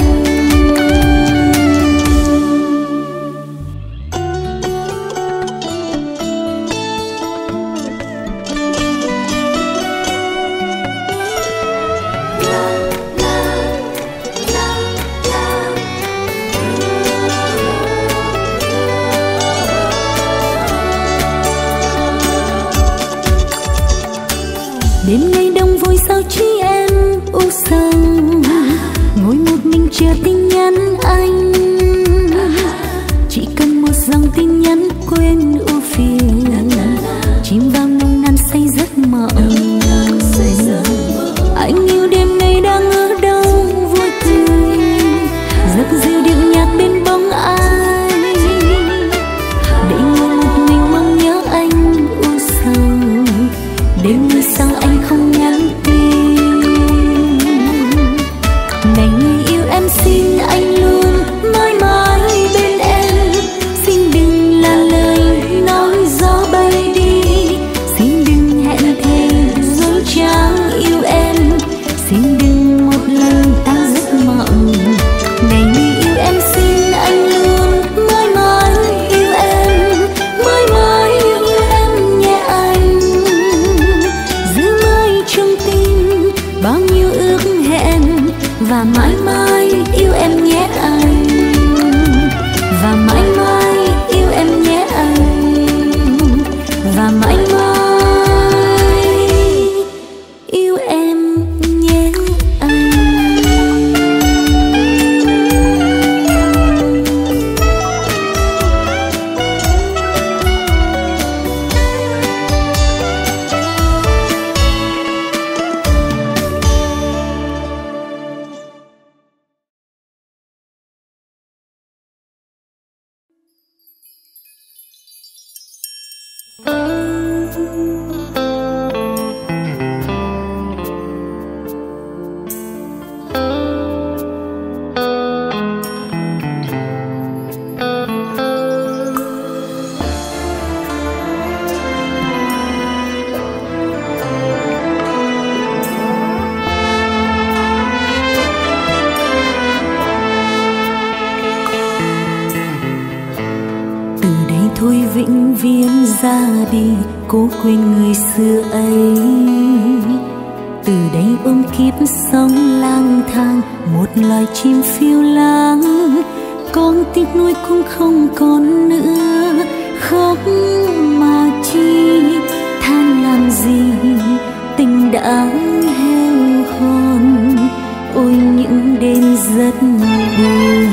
Đêm nay đông vui sao chỉ em u sầu, ngồi một mình chờ tin nhắn anh, chỉ cần một dòng tin nhắn quên ưu phiền, chìm vào nồng nàn say giấc mộng. Anh yêu đêm nay đang ở đâu vui tươi, giấc rêu điệu nhạc bên bóng ai, để ngồi một mình mong nhớ anh u sầu. Đêm nay sao anh không nhắn tin? Này người yêu em xin anh luôn mãi mãi bên em, xin đừng là lời nói gió bay đi, xin đừng hẹn thề dối trá yêu em, xin đừng một lần ta giấc mộng. Này người yêu em xin anh luôn mãi mãi yêu em, mãi mãi yêu em nhé anh, giữ mãi trong tim bao nhiêu ước hẹn và mãi mãi yêu em nhé anh, và mãi mãi yêu em nhé anh, và mãi mãi yêu em nhé anh. Thôi vĩnh viễn ra đi, cố quên người xưa ấy. Từ đây ôm kiếp sống lang thang, một loài chim phiêu lãng. Con tiếc nuối cũng không còn nữa, khóc mà chi, than làm gì, tình đã heo hon. Ôi những đêm rất buồn,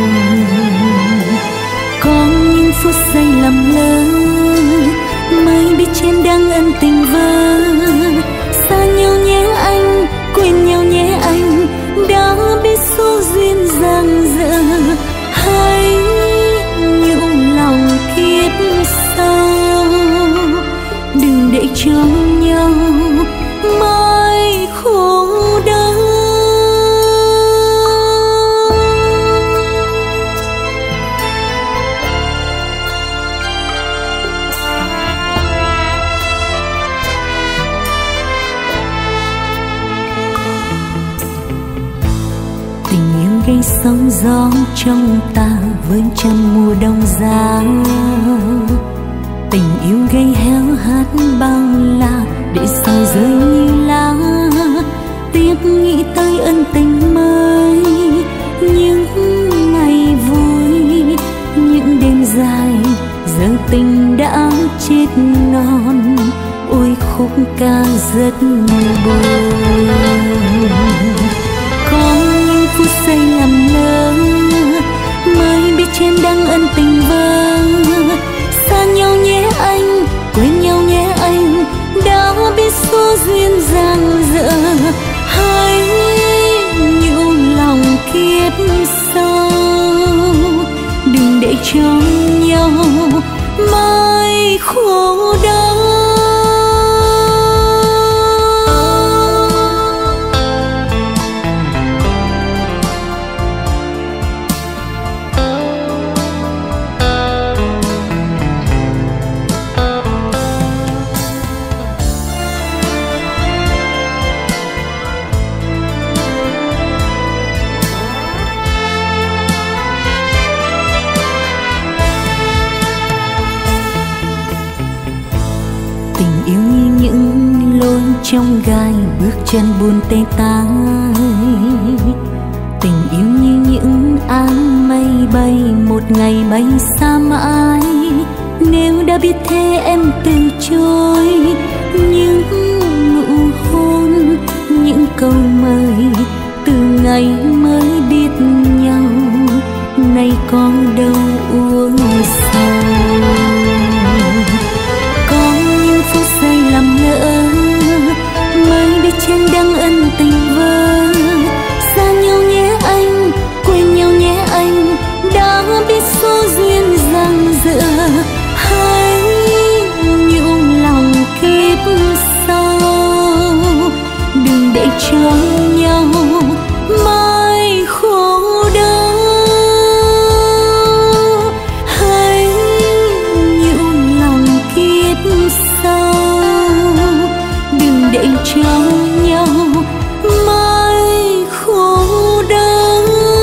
có những phút giây lầm lỡ, mai biết trên đang ân tình vỡ. Xa nhau nhé anh, quên nhau nhé anh, đã biết số duyên giang dở. Hãy nhung lòng kiếp sau, đừng để cho nhau mãi khổ đau. Gây sóng gió trong ta với trăm mùa đông giá. Tình yêu gây héo hắt bao la, để sau rơi như lá. Tiếp nghĩ tới ân tình mới, những ngày vui, những đêm dài ca rất buồn. Có những phút giây lầm lỡ mới biết trên đăng ân tình vâng. Xa nhau nhé anh, quên nhau nhé anh, đã biết số duyên giang dở. Hãy nhủ lòng kiếp sau, đừng để cho nhau mãi khổ đau. Trong gai bước chân buồn tê tái, tình yêu như những áng mây bay một ngày bay xa mãi. Nếu đã biết thế em từ chối những nụ hôn, những câu mời từ ngày mới biết nhau, nay có đâu uống sầu. Có những phút giây lầm lỡ mới biết trên đăng ân tình vơ. Xa nhau nhé anh, quên nhau nhé anh, đã biết số duyên giang dở. Hãy nhủ lòng kiếp sau, đừng để cho nhau mãi khổ đau. Hãy nhủ lòng kiếp sau, đừng để cho nhau mãi khổ đau.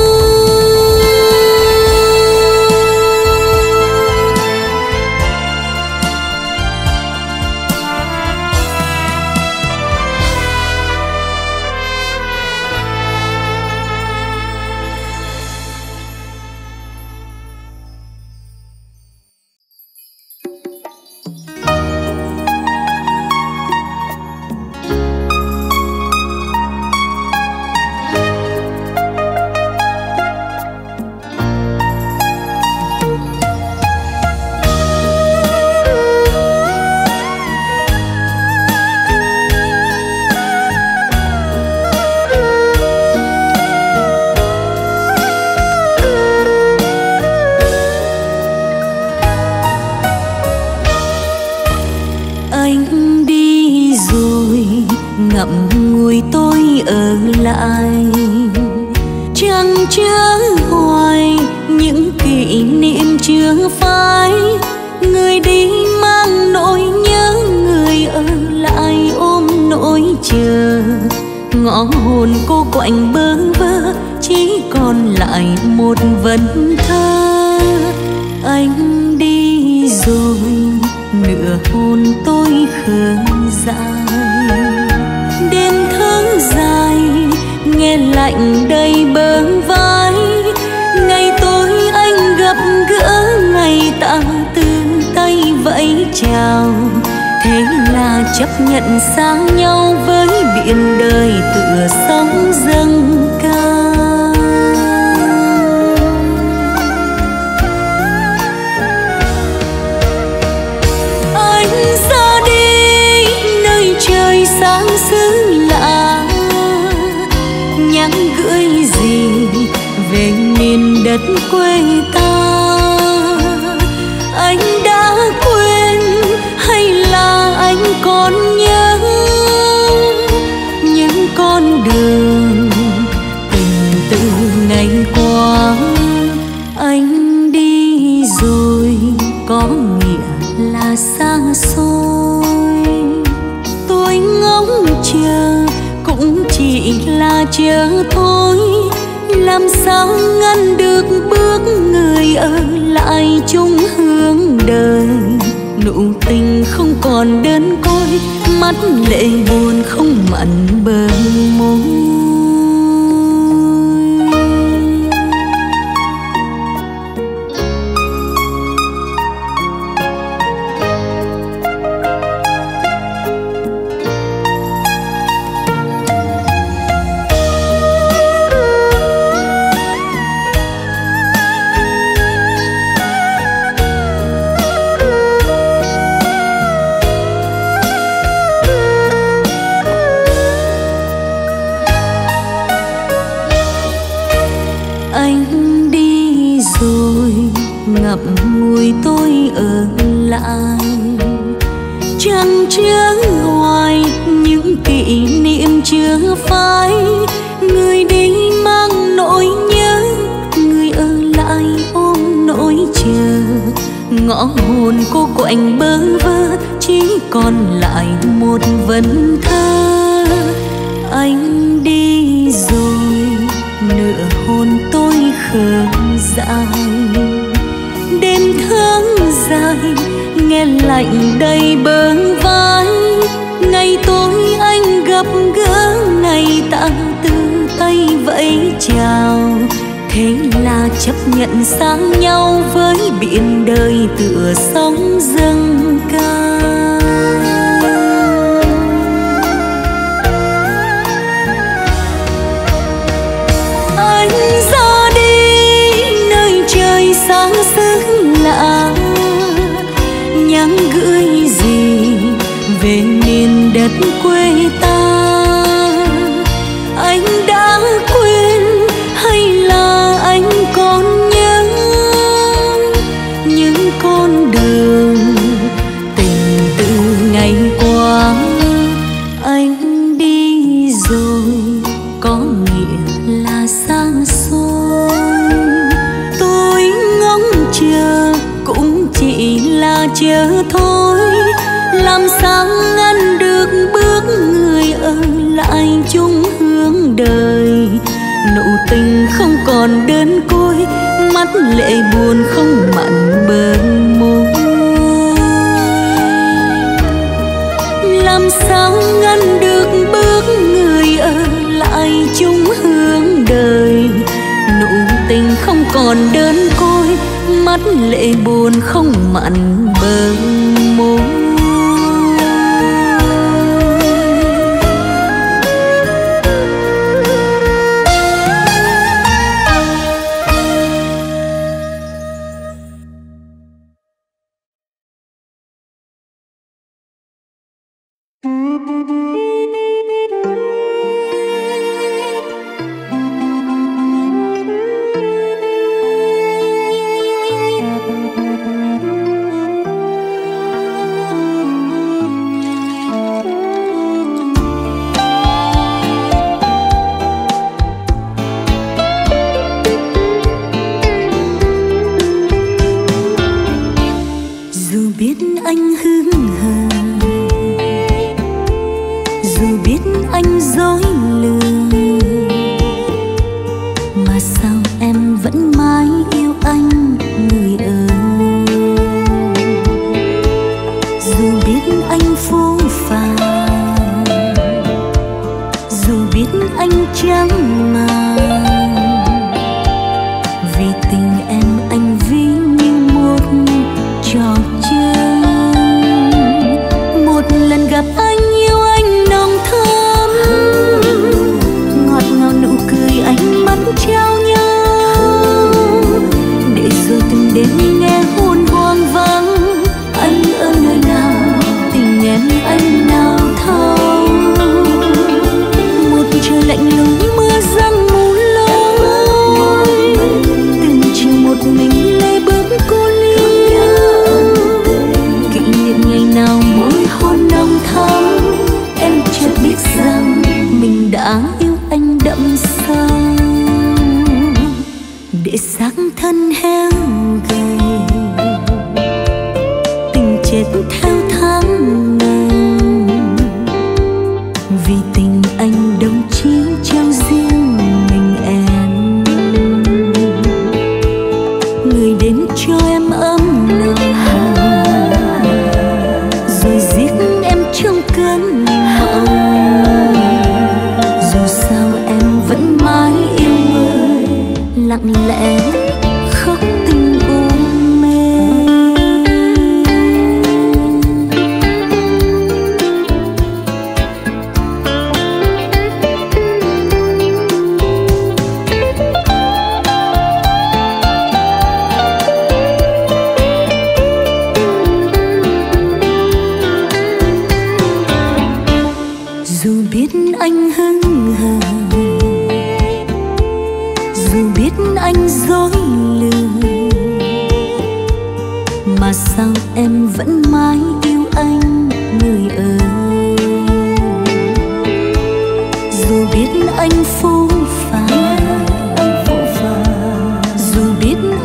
Chẳng chứa hoài những kỷ niệm chưa phai, người đi mang nỗi nhớ, người ở lại ôm nỗi chờ. Ngõ hồn cô quạnh bơ vơ, chỉ còn lại một vần thơ. Anh đi rồi, nửa hôn tôi khờ dại. Đêm thở dài, nghe lạnh đầy bờ vai. Ngày tối anh gặp gỡ, ngày ta từ tay vẫy chào. Thế là chấp nhận xa nhau với biển đời tựa sóng dâng cao. Anh ra đi nơi trời sáng xứ lạ, nhắn gửi gì về miền đất quê ta. Anh đã quên hay là anh còn nhớ những con đường tình từ ngày qua. Anh đi rồi có nghĩa là xa xôi, tôi ngóng chờ cũng chỉ là chờ thôi. Làm sao ngăn được bước người ở lại chung hướng đời. Nụ tình không còn đơn côi, mắt lệ buồn không mặn bờ môi. ngậm ngùi tôi ở lại. Chẳng nhớ hoài những kỷ niệm chưa phai, người đi mang nỗi nhớ, người ở lại ôm nỗi chờ. Ngõ hồn cô quạnh bơ vơ, chỉ còn lại một vần thơ. Anh đi rồi, nửa hồn tôi khờ dại. Đêm tháng dài, nghe lạnh đầy bờ vai. Ngày tối anh gặp gỡ, ngày ta từ tay vẫy chào. Thế là chấp nhận sang nhau với biển đời tựa sóng dâng cao. Anh ra đi nơi trời xa xứ lạ, nhắn gửi gì về miền đất quê ta. Anh đã quên hay là anh còn nhớ những con đường tình từ ngày qua. Anh đi rồi có nghĩa là xa xôi, tôi ngóng chờ cũng chỉ là chờ thôi. Làm sao ngăn được bước người ở lại chung hướng đời. Nụ tình không còn đơn côi, mắt lệ buồn không mặn bờ môi. Làm sao ngăn được bước người ở lại chung hướng đời. Nụ tình không còn đơn côi, mắt lệ buồn không mặn bờ môi.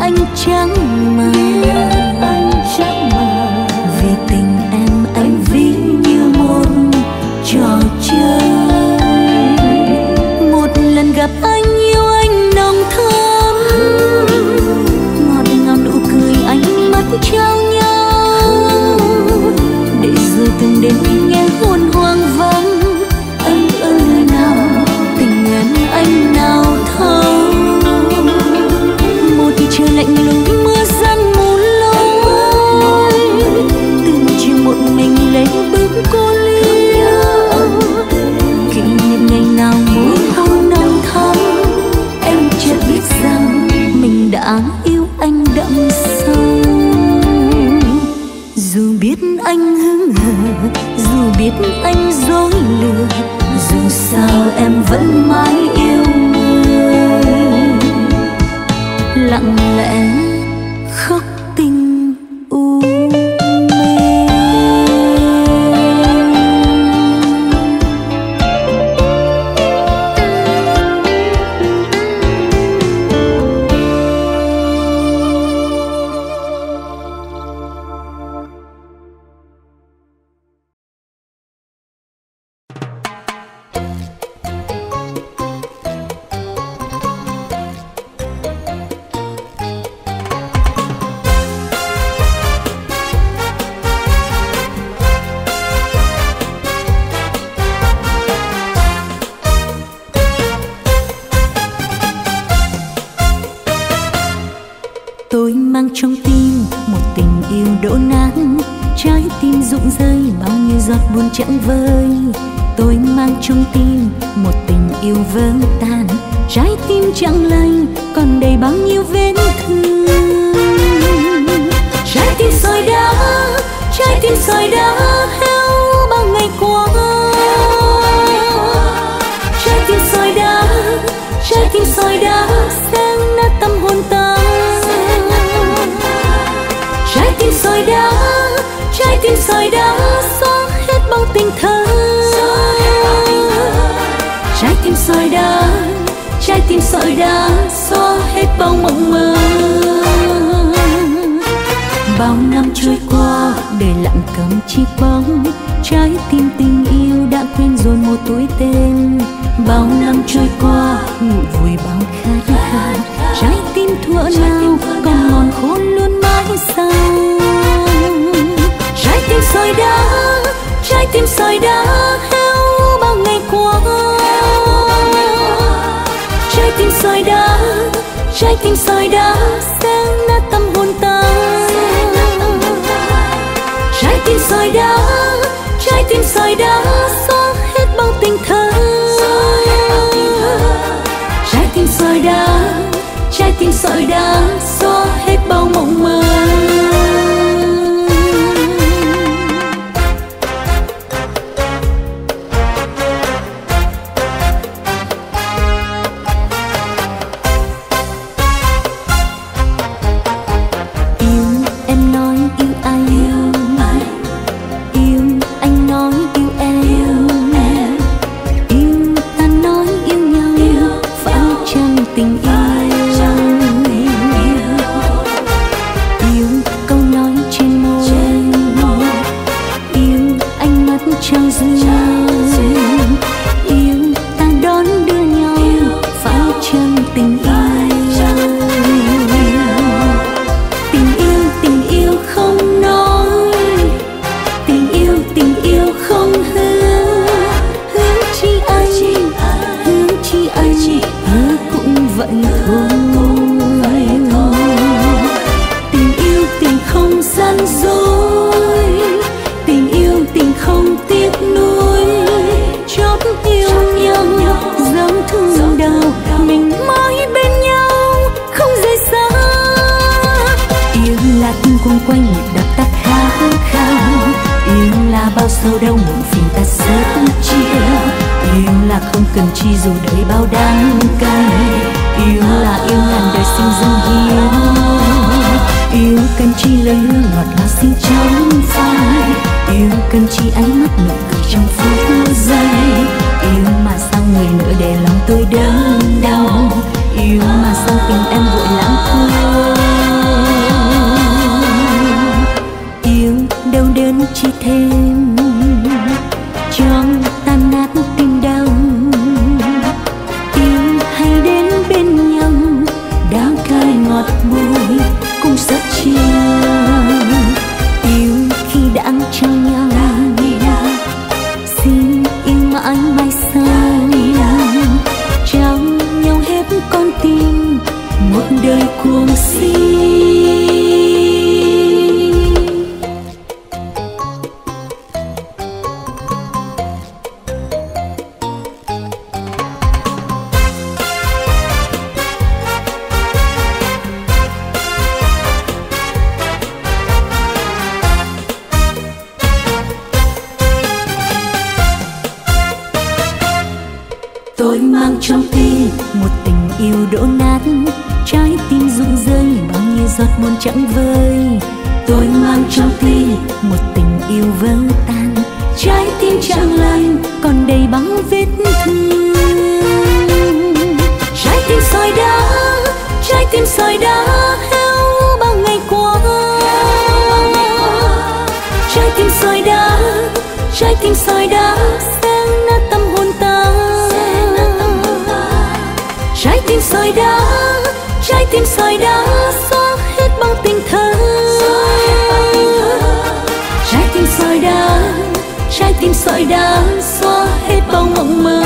anh chẳng mà, vì tình em anh ví như một trò chơi. Một lần gặp anh yêu anh nồng thắm, ngọt ngào nụ cười ánh mắt trao nhau, để rồi từng đêm nghe hồn hoang vắng ân lời nào tình ngàn anh nào thấu. Một trời lạnh lùng mưa giăng mù lối, từng chiều một mình lấy bước cô liêu. Kỷ niệm ngày nào môi hôn nồng thắm, em chợt biết rằng mình đã yêu anh đậm sâu. Dù biết anh hững hờ, dù biết anh dối lừa, dù sao em vẫn mãi yêu người. Lặng lẽ khóc tình u mê. Tôi mang trong tim một tình yêu đổ nát, trái tim rụng rơi bao nhiêu giọt buồn chẳng vơi. Tôi mang trong tim một tình yêu vỡ tan, trái tim chẳng lành còn đầy bao nhiêu vết thương. Trái tim sỏi đá, trái tim sỏi đá héo bao ngày qua. Trái tim sỏi đá, trái tim sỏi đá sáng nát tâm hồn ta. Trái tim sỏi đá, trái tim sỏi đá xóa hết bao tình thơ. Trái tim sỏi đá, trái tim sỏi đá xóa hết bao mộng mơ. Bao năm trôi qua đời lặng câm chiếc bóng, trái tim tình yêu đã quên rồi một tuổi tên. Bao năm trôi qua ngủ vùi bao khát khao, trái tim thuở nào còn mòn khôn luôn mãi sau. Trái tim sỏi đá, trái tim sỏi đá héo bao ngày qua. Trái tim sỏi đá, trái tim sỏi đá sáng nát tâm hồn ta. Trái tim sỏi đá, trái tim sỏi đá xóa hết bao tình thơ. Trái tim sỏi đá, trái tim sỏi đá xóa hết bao mộng mơ. Sâu đâu muộn phiền ta sớm chia. Yêu là không cần chi dù đời bao đắng cay. Yêu là yêu ngàn đời sinh dâng hiến. Yêu cần chi lời hứa ngọt ngào xinh trong phai. Yêu cần chi ánh mắt nụ cười trong phút giây. Yêu mà sao người nữa để lòng tôi đớn đau. Yêu mà sao tình em vội lãng quên. chi thêm trong tan nát tim đau. Yêu hay đến bên nhau, đắng cay ngọt bùi cùng rất chia. Yêu khi đã trong nhau, xin yêu mãi mai sau. Trao nhau hết con tim, một đời cuồng si. Tôi mang trong tim một tình yêu đổ nát, trái tim rụng rơi bao nhiêu giọt buồn chẳng vơi. Tôi mang trong tim một tình yêu vỡ tan, trái tim chẳng lành còn đầy băng vết thương. Trái tim sỏi đá, trái tim sỏi đá héo bao ngày qua. Trái tim sỏi đá, trái tim sỏi đá sẽ nát tâm hồn ta. Trái tim sỏi đá, trái tim sỏi đá xóa hết bao tình thơ. Trái tim sỏi đá, trái tim sỏi đá xóa hết bao mộng mơ.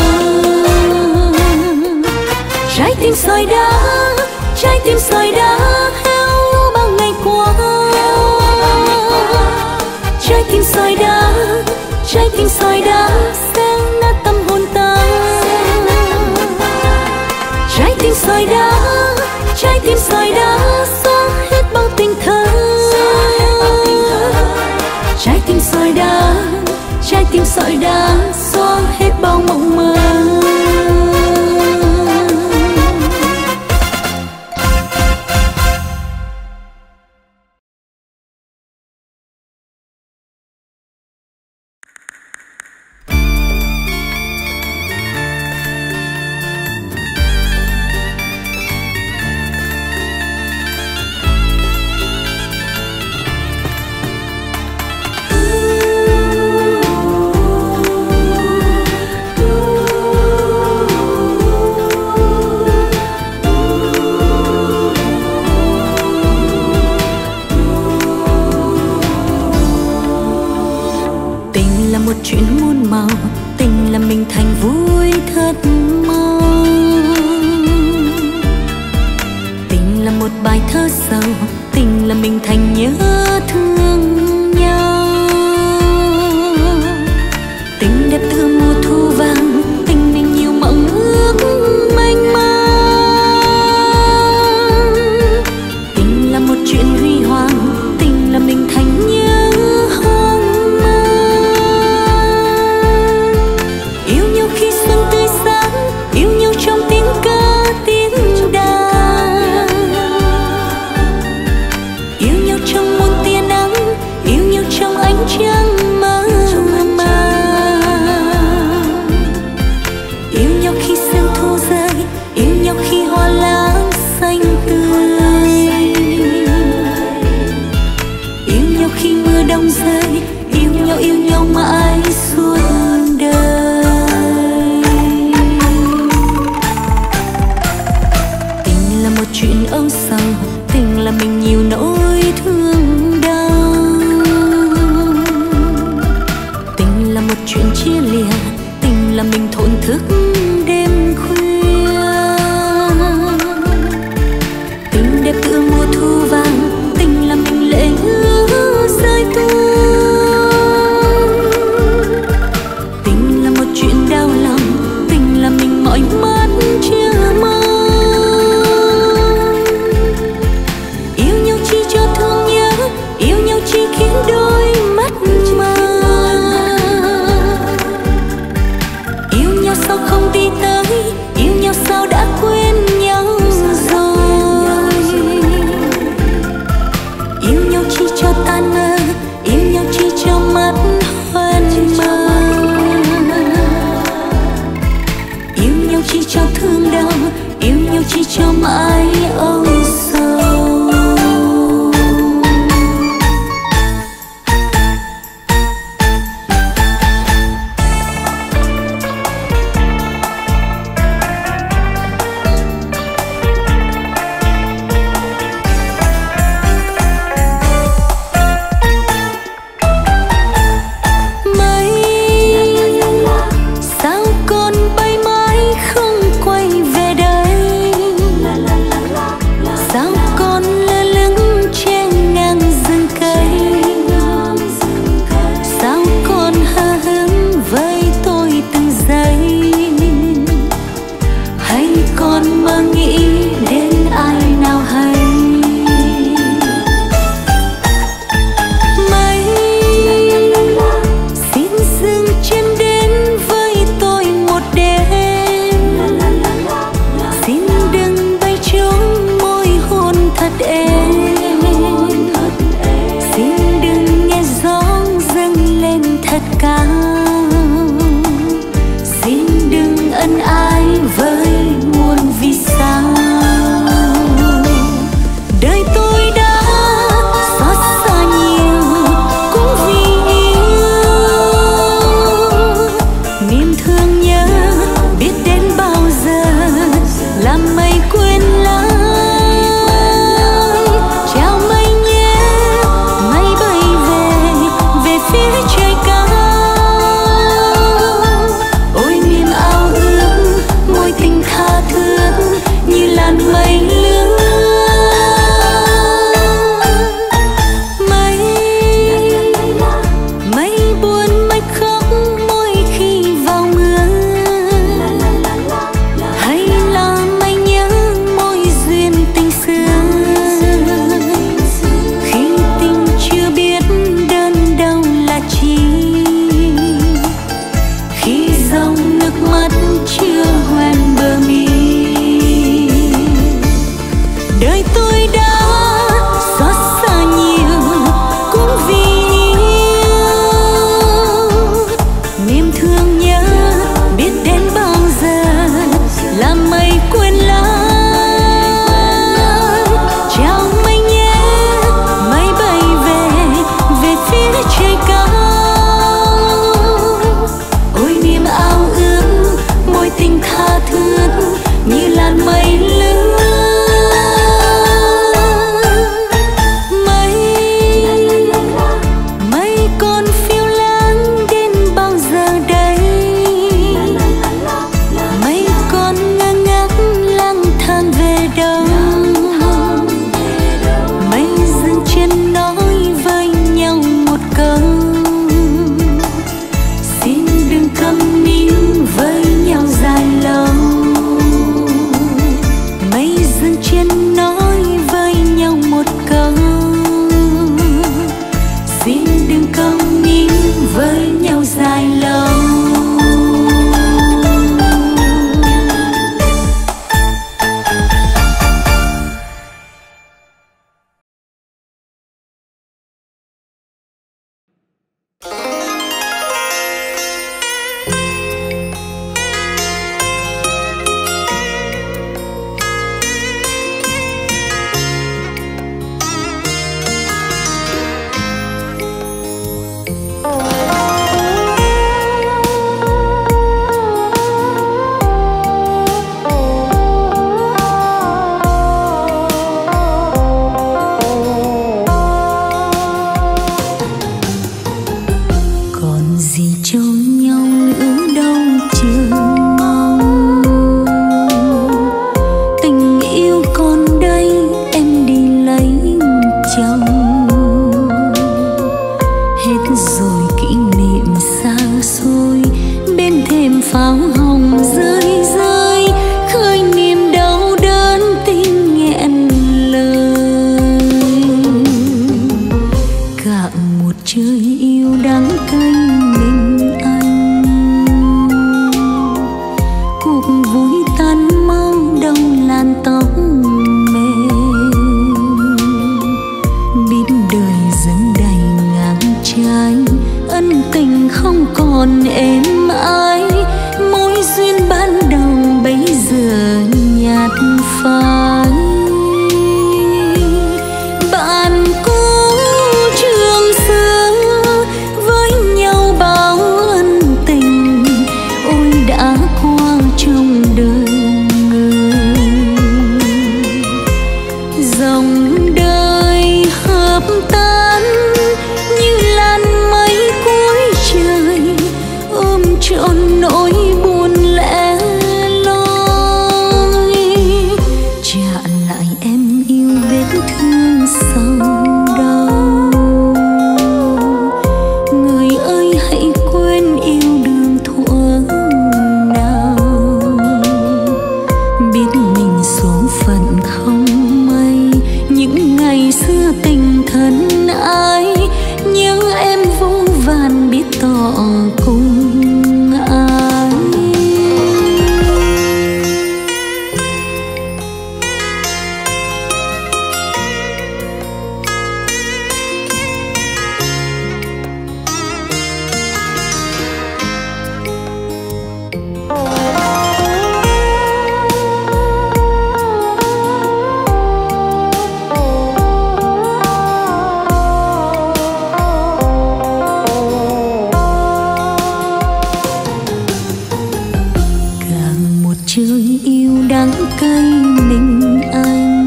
Trái tim sỏi đá, trái tim sỏi đá héo bao ngày qua. Trái tim sỏi đá, trái tim sỏi đá sẽ nát tâm hồn ta. Trái tim sỏi đá, trái tim sỏi đá xóa hết bao tình thơ. Trái tim sỏi đá, trái tim sỏi đá xóa hết bao mộng mơ. Chuyện muôn màu, tình là mình thành vui thật mau. Tình là một bài thơ sầu, tình là mình thành nhớ thương nhau. Tình đẹp tựa mùa thu vàng, tình mình nhiều mộng ước mênh mang. Tình là một chuyện huy hoàng, tình là mình thành nhớ. Yêu nhau mãi suốt đời. Tình là một chuyện âu sầu, tình là mình nhiều nỗi thương đau. Tình là một chuyện chia lìa, tình là mình thổn thức đêm khuya. Tình đẹp tựa mùa thu vàng, tình là mình lệ ước rơi tuôn. Đau lòng, tình là mình mỏi mắt chưa mong. Yêu nhau chi cho thương nhớ, yêu nhau chi khiến đôi mắt mơ. Yêu nhau sao không đi tới, yêu nhau sao đã quên nhau rồi. Yêu nhau chi cho tan mơ, yêu nhau chi cho mắt hoen mơ. Chi cho thương đau, yêu nhau chi cho mãi âu sầu. còn êm ái, mối duyên ban đầu bấy giờ nhạt phai. Bạn cũ trường xưa với nhau bao ân tình, ôi đã qua trong đời người. Dòng đời hợp tan như làn mây cuối trời, ôm trọn nỗi buồn lẻ loi. Trả lại em yêu vết thương sâu đau, người ơi hãy quên yêu đương thuở nào. Biết mình số phận không may, những ngày xưa tình thân ái, nhưng em vô vàn biết tỏ cùng ai. Trời yêu đắng cay mình anh,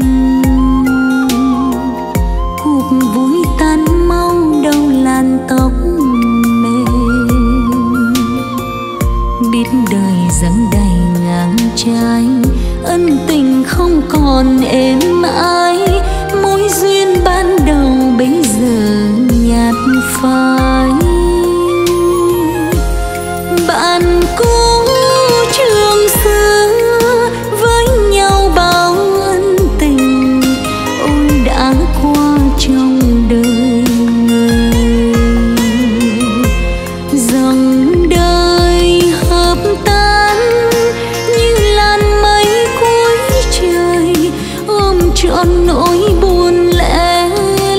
cuộc vui tan mau đâu làn tóc mềm. Biết đời giăng đầy ngang trái, ân tình không còn êm ái, mối duyên ban đầu bấy giờ nhạt phai. Bạn cũ trường xưa với nhau bao ân tình, ôi đã qua trong đời người. Dòng đời hợp tan như làn mây cuối trời, ôm trọn nỗi buồn lẻ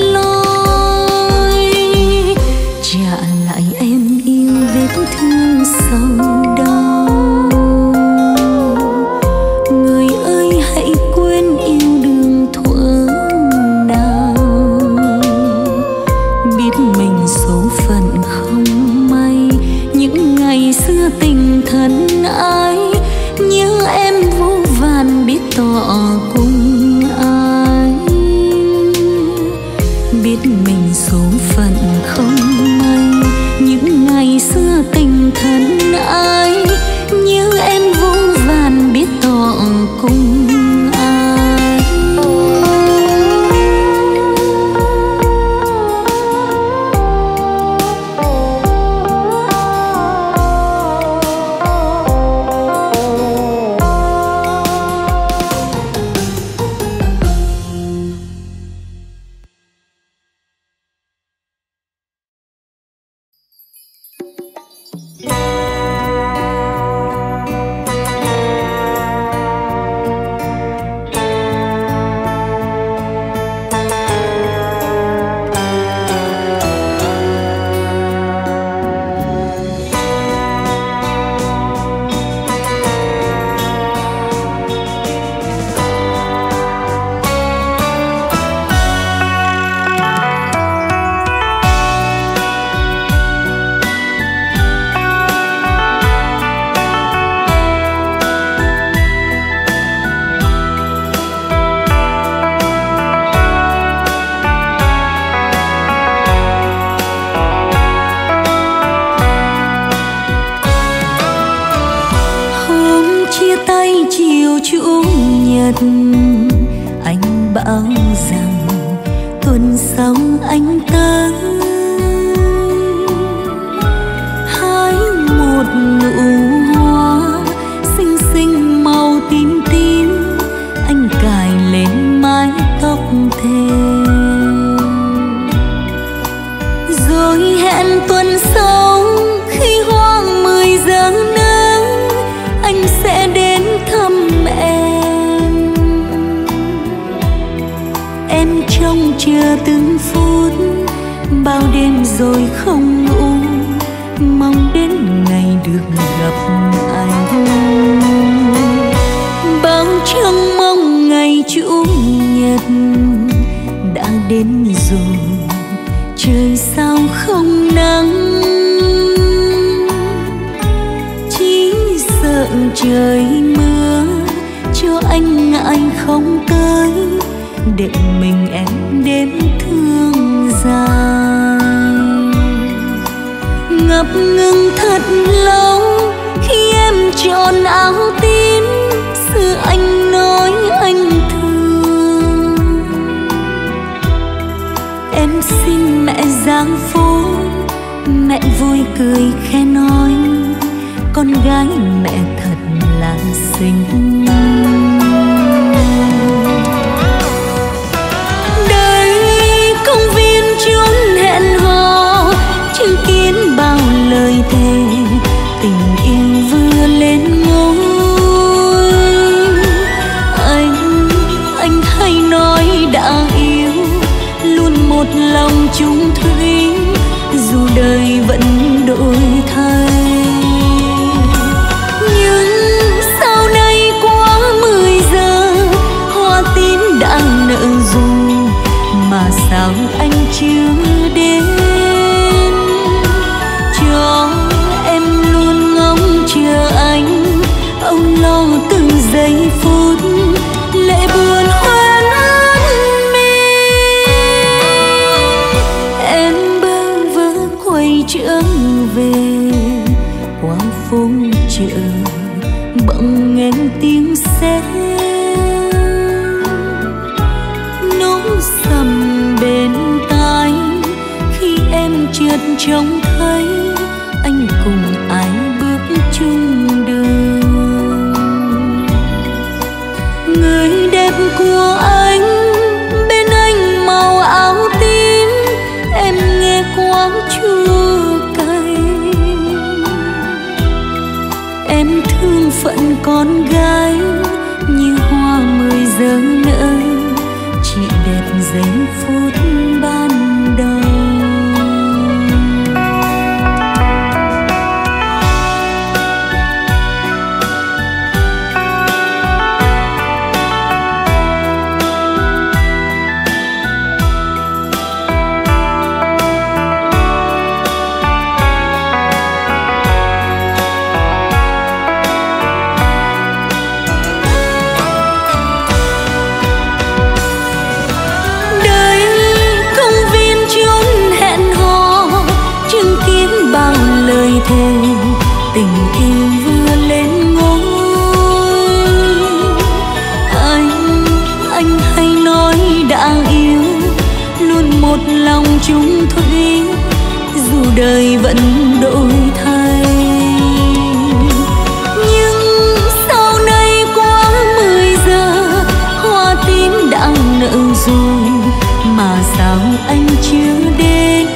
loi. Trả lại em yêu vết thương sâu đau, người ơi hãy quên yêu đương thuở nào. Biết mình số phận không may, những ngày xưa tình thân ái, nhớ em vô vàn biết tỏ cùng ai. Biết mình số phận không may, những ngày xưa tình thân ái, nhớ em vô vàn biết tỏ cùng ai. Anh bảo rằng tuần sau anh tới hái một nụ hoa xinh xinh màu tím tím, anh cài lên mái tóc thề. Rồi hẹn tuần sau khi hoang 10 giờ nắng, anh sẽ đến thăm em. Em trông chờ từng phút, bao đêm rồi không ngủ, mong đến đến rồi, trời sao không nắng, chỉ sợ trời mưa cho anh ngại không tới, để mình em đêm thương dài. Ngập ngừng thật lâu khi em chọn áo tím, xưa anh nói anh thương. Em xin mẹ giang phố, mẹ vui cười khẽ nói, con gái mẹ thật là xinh. Đây công viên chốn hẹn hò, chứng kiến bao lời thề, tình yêu vừa lên ngôi. Anh hay nói đã yêu, luôn một lòng chung thủy, dù đời vẫn đổi thay. Nhưng sau đây quá 10 giờ, hoa tím đã nở rồi, mà sao anh chưa đến? Cho em luôn ngóng chờ anh, âu lo từng giây phút, lệ buồn hoen ướt mi. Em bơ vơ quay trở về qua phố chợ, bỗng nghe tiếng xe nối sầm bên tai, khi em chợt trông thấy anh cùng ai bước chung đường. Người đẹp của anh, bên anh màu áo tím, em nghe quán chua cay. Em thương phận con gái như hoa 10 giờ nở, chỉ đẹp giây phút ban đầu. Thề tình yêu vừa lên ngôi. Anh hay nói đã yêu, luôn một lòng chung thủy, dù đời vẫn đổi thay. Nhưng sau này quá 10 giờ, hoa tím đã nở rồi, mà sao anh chưa đến?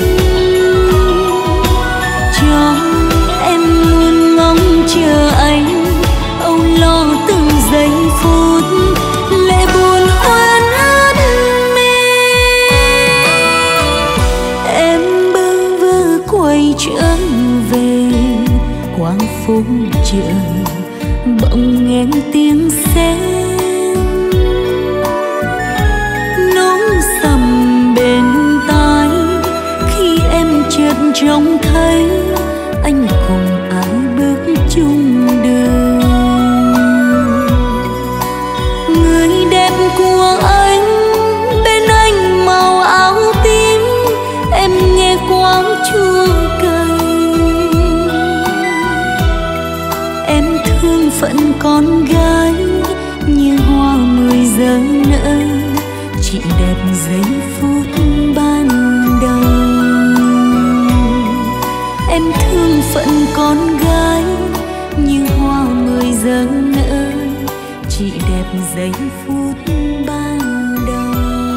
Cho em luôn ngóng chờ anh, âu lo từng giây phút, lệ buồn hoen ướt mi. Em bơ vơ quay trở về qua phố chợ, bỗng nghe tiếng xe nối sầm bên tai, khi em chợt trông thấy anh cùng ai bước chung đường. Người đẹp của anh, bên anh màu áo tím, em nghe quán chua cay. Em thương phận con gái như hoa 10 giờ nở, chỉ đẹp giây phút ban đầu. Em thương phận con gái như hoa 10 giờ nở, chỉ đẹp giây phút ban đầu.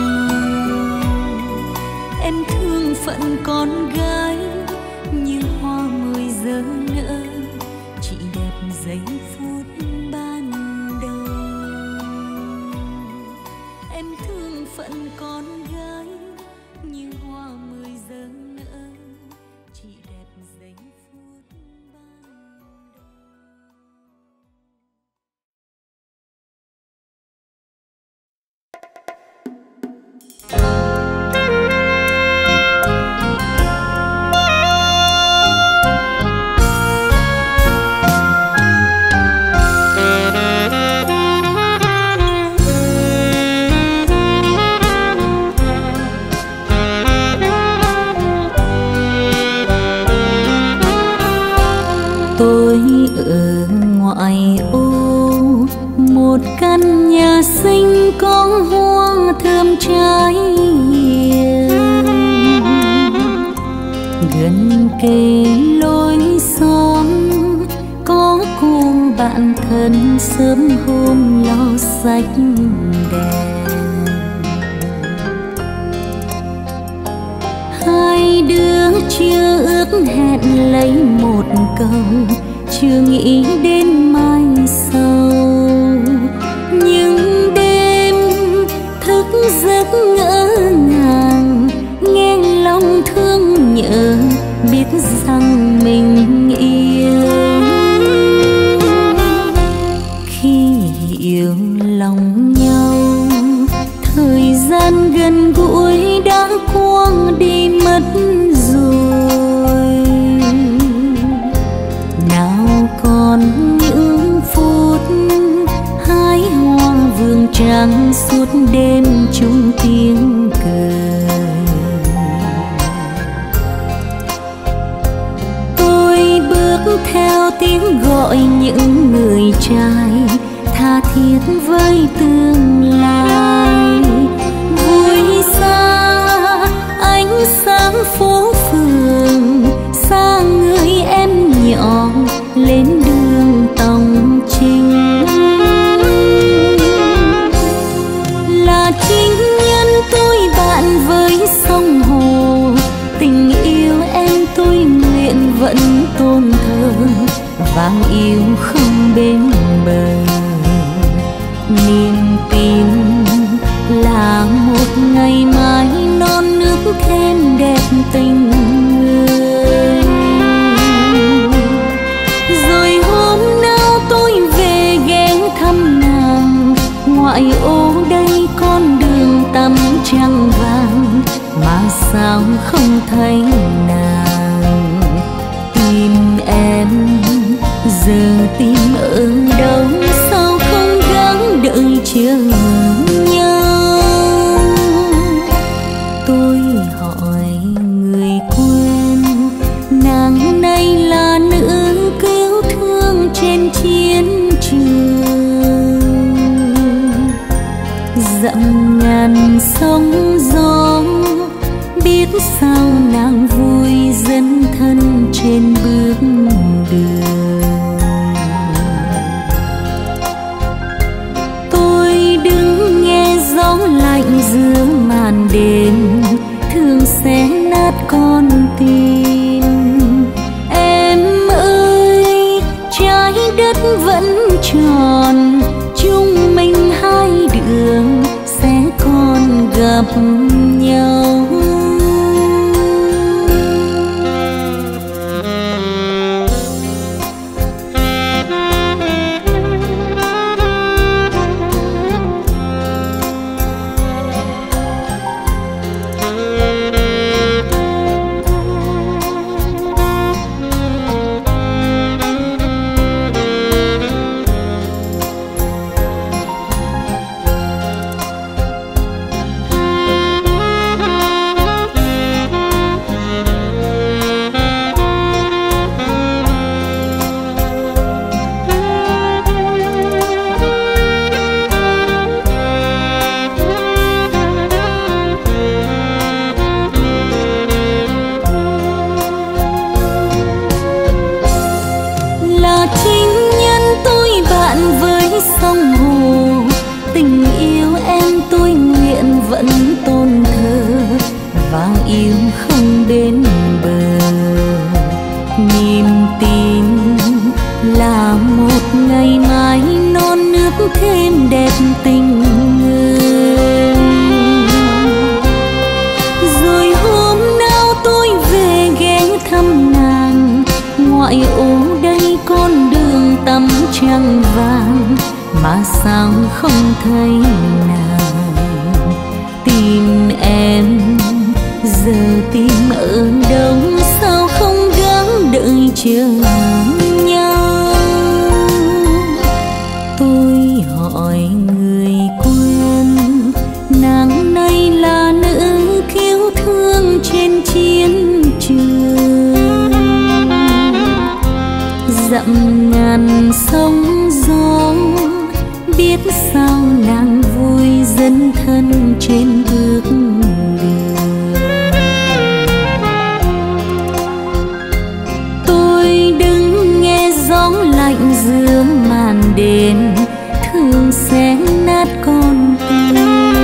Em thương phận con gái như hoa 10 giờ nở, chỉ đẹp giây phút ban đầu. Em thương phận con gái như hoa 10 giờ nở, chỉ đẹp giây phút ban đầu. trái hiền. Gần kề lối xóm có cô bạn thân sớm hôm lo sạch đèn. Hai đứa chưa ước hẹn lấy một câu, chưa nghĩ đến mai sau. Nhưng đêm thức giấc ngỡ ngàng, nghe lòng thương nhớ biết rằng mình yêu. Khi yêu lòng nhau, thời gian gần gũi đã quang đi mất rồi. Nào còn những phút hái hoa vườn trắng suốt đêm chung tiếng cười. Tôi bước theo tiếng gọi những người trai, tha thiết với tương lai. Vui xa ánh sáng phố phường, xa người em nhỏ lên đường tòng trình. Là chính nhân tôi bạn với sông hồ, tình yêu em tôi nguyện vẫn tôn thờ, vang yêu không bên bờ. Niềm tin là một ngày mai non nước thêm đẹp tình người. Rồi hôm nào tôi về ghé thăm nàng, ngoại ô đây con đường tăm trăng vàng, mà sao không thấy nàng. Tìm em giờ tìm ở đâu, sao không gắng đợi chờ nhau. Tôi hỏi người quen, nàng này là nữ cứu thương trên chiến trường. Dặm ngàn sóng gió, biết sao nàng vui dấn thân trên bước đường. Tôi đứng nghe gió lạnh giữa màn đêm, thương xé nát con tim. Em ơi trái đất vẫn tròn, chúng mình hai đường sẽ còn gặp nhau. Vẫn tôn thờ vang yêu không bên bờ. Niềm tin là một ngày mai non nước thêm đẹp tình người. Rồi hôm nào tôi về ghé thăm nàng, ngoại ô đây con đường tăm trăng vàng, mà sao không thấy nàng. Tìm em giờ tìm ở đâu, sao không gắng đợi chờ nhau. Tôi hỏi người quen, nàng này là nữ cứu thương trên chiến trường. Dặm ngàn sóng gió, biết sao nàng vui dấn thân trên đường. giữa màn đêm thường xé nát con tim.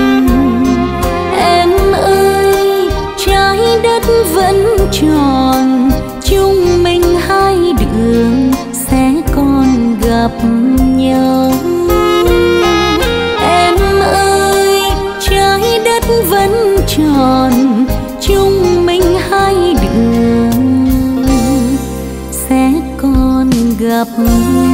Em ơi, trái đất vẫn tròn, chúng mình hai đường sẽ còn gặp nhau. Em ơi, trái đất vẫn tròn, chúng mình hai đường sẽ còn gặp nhau.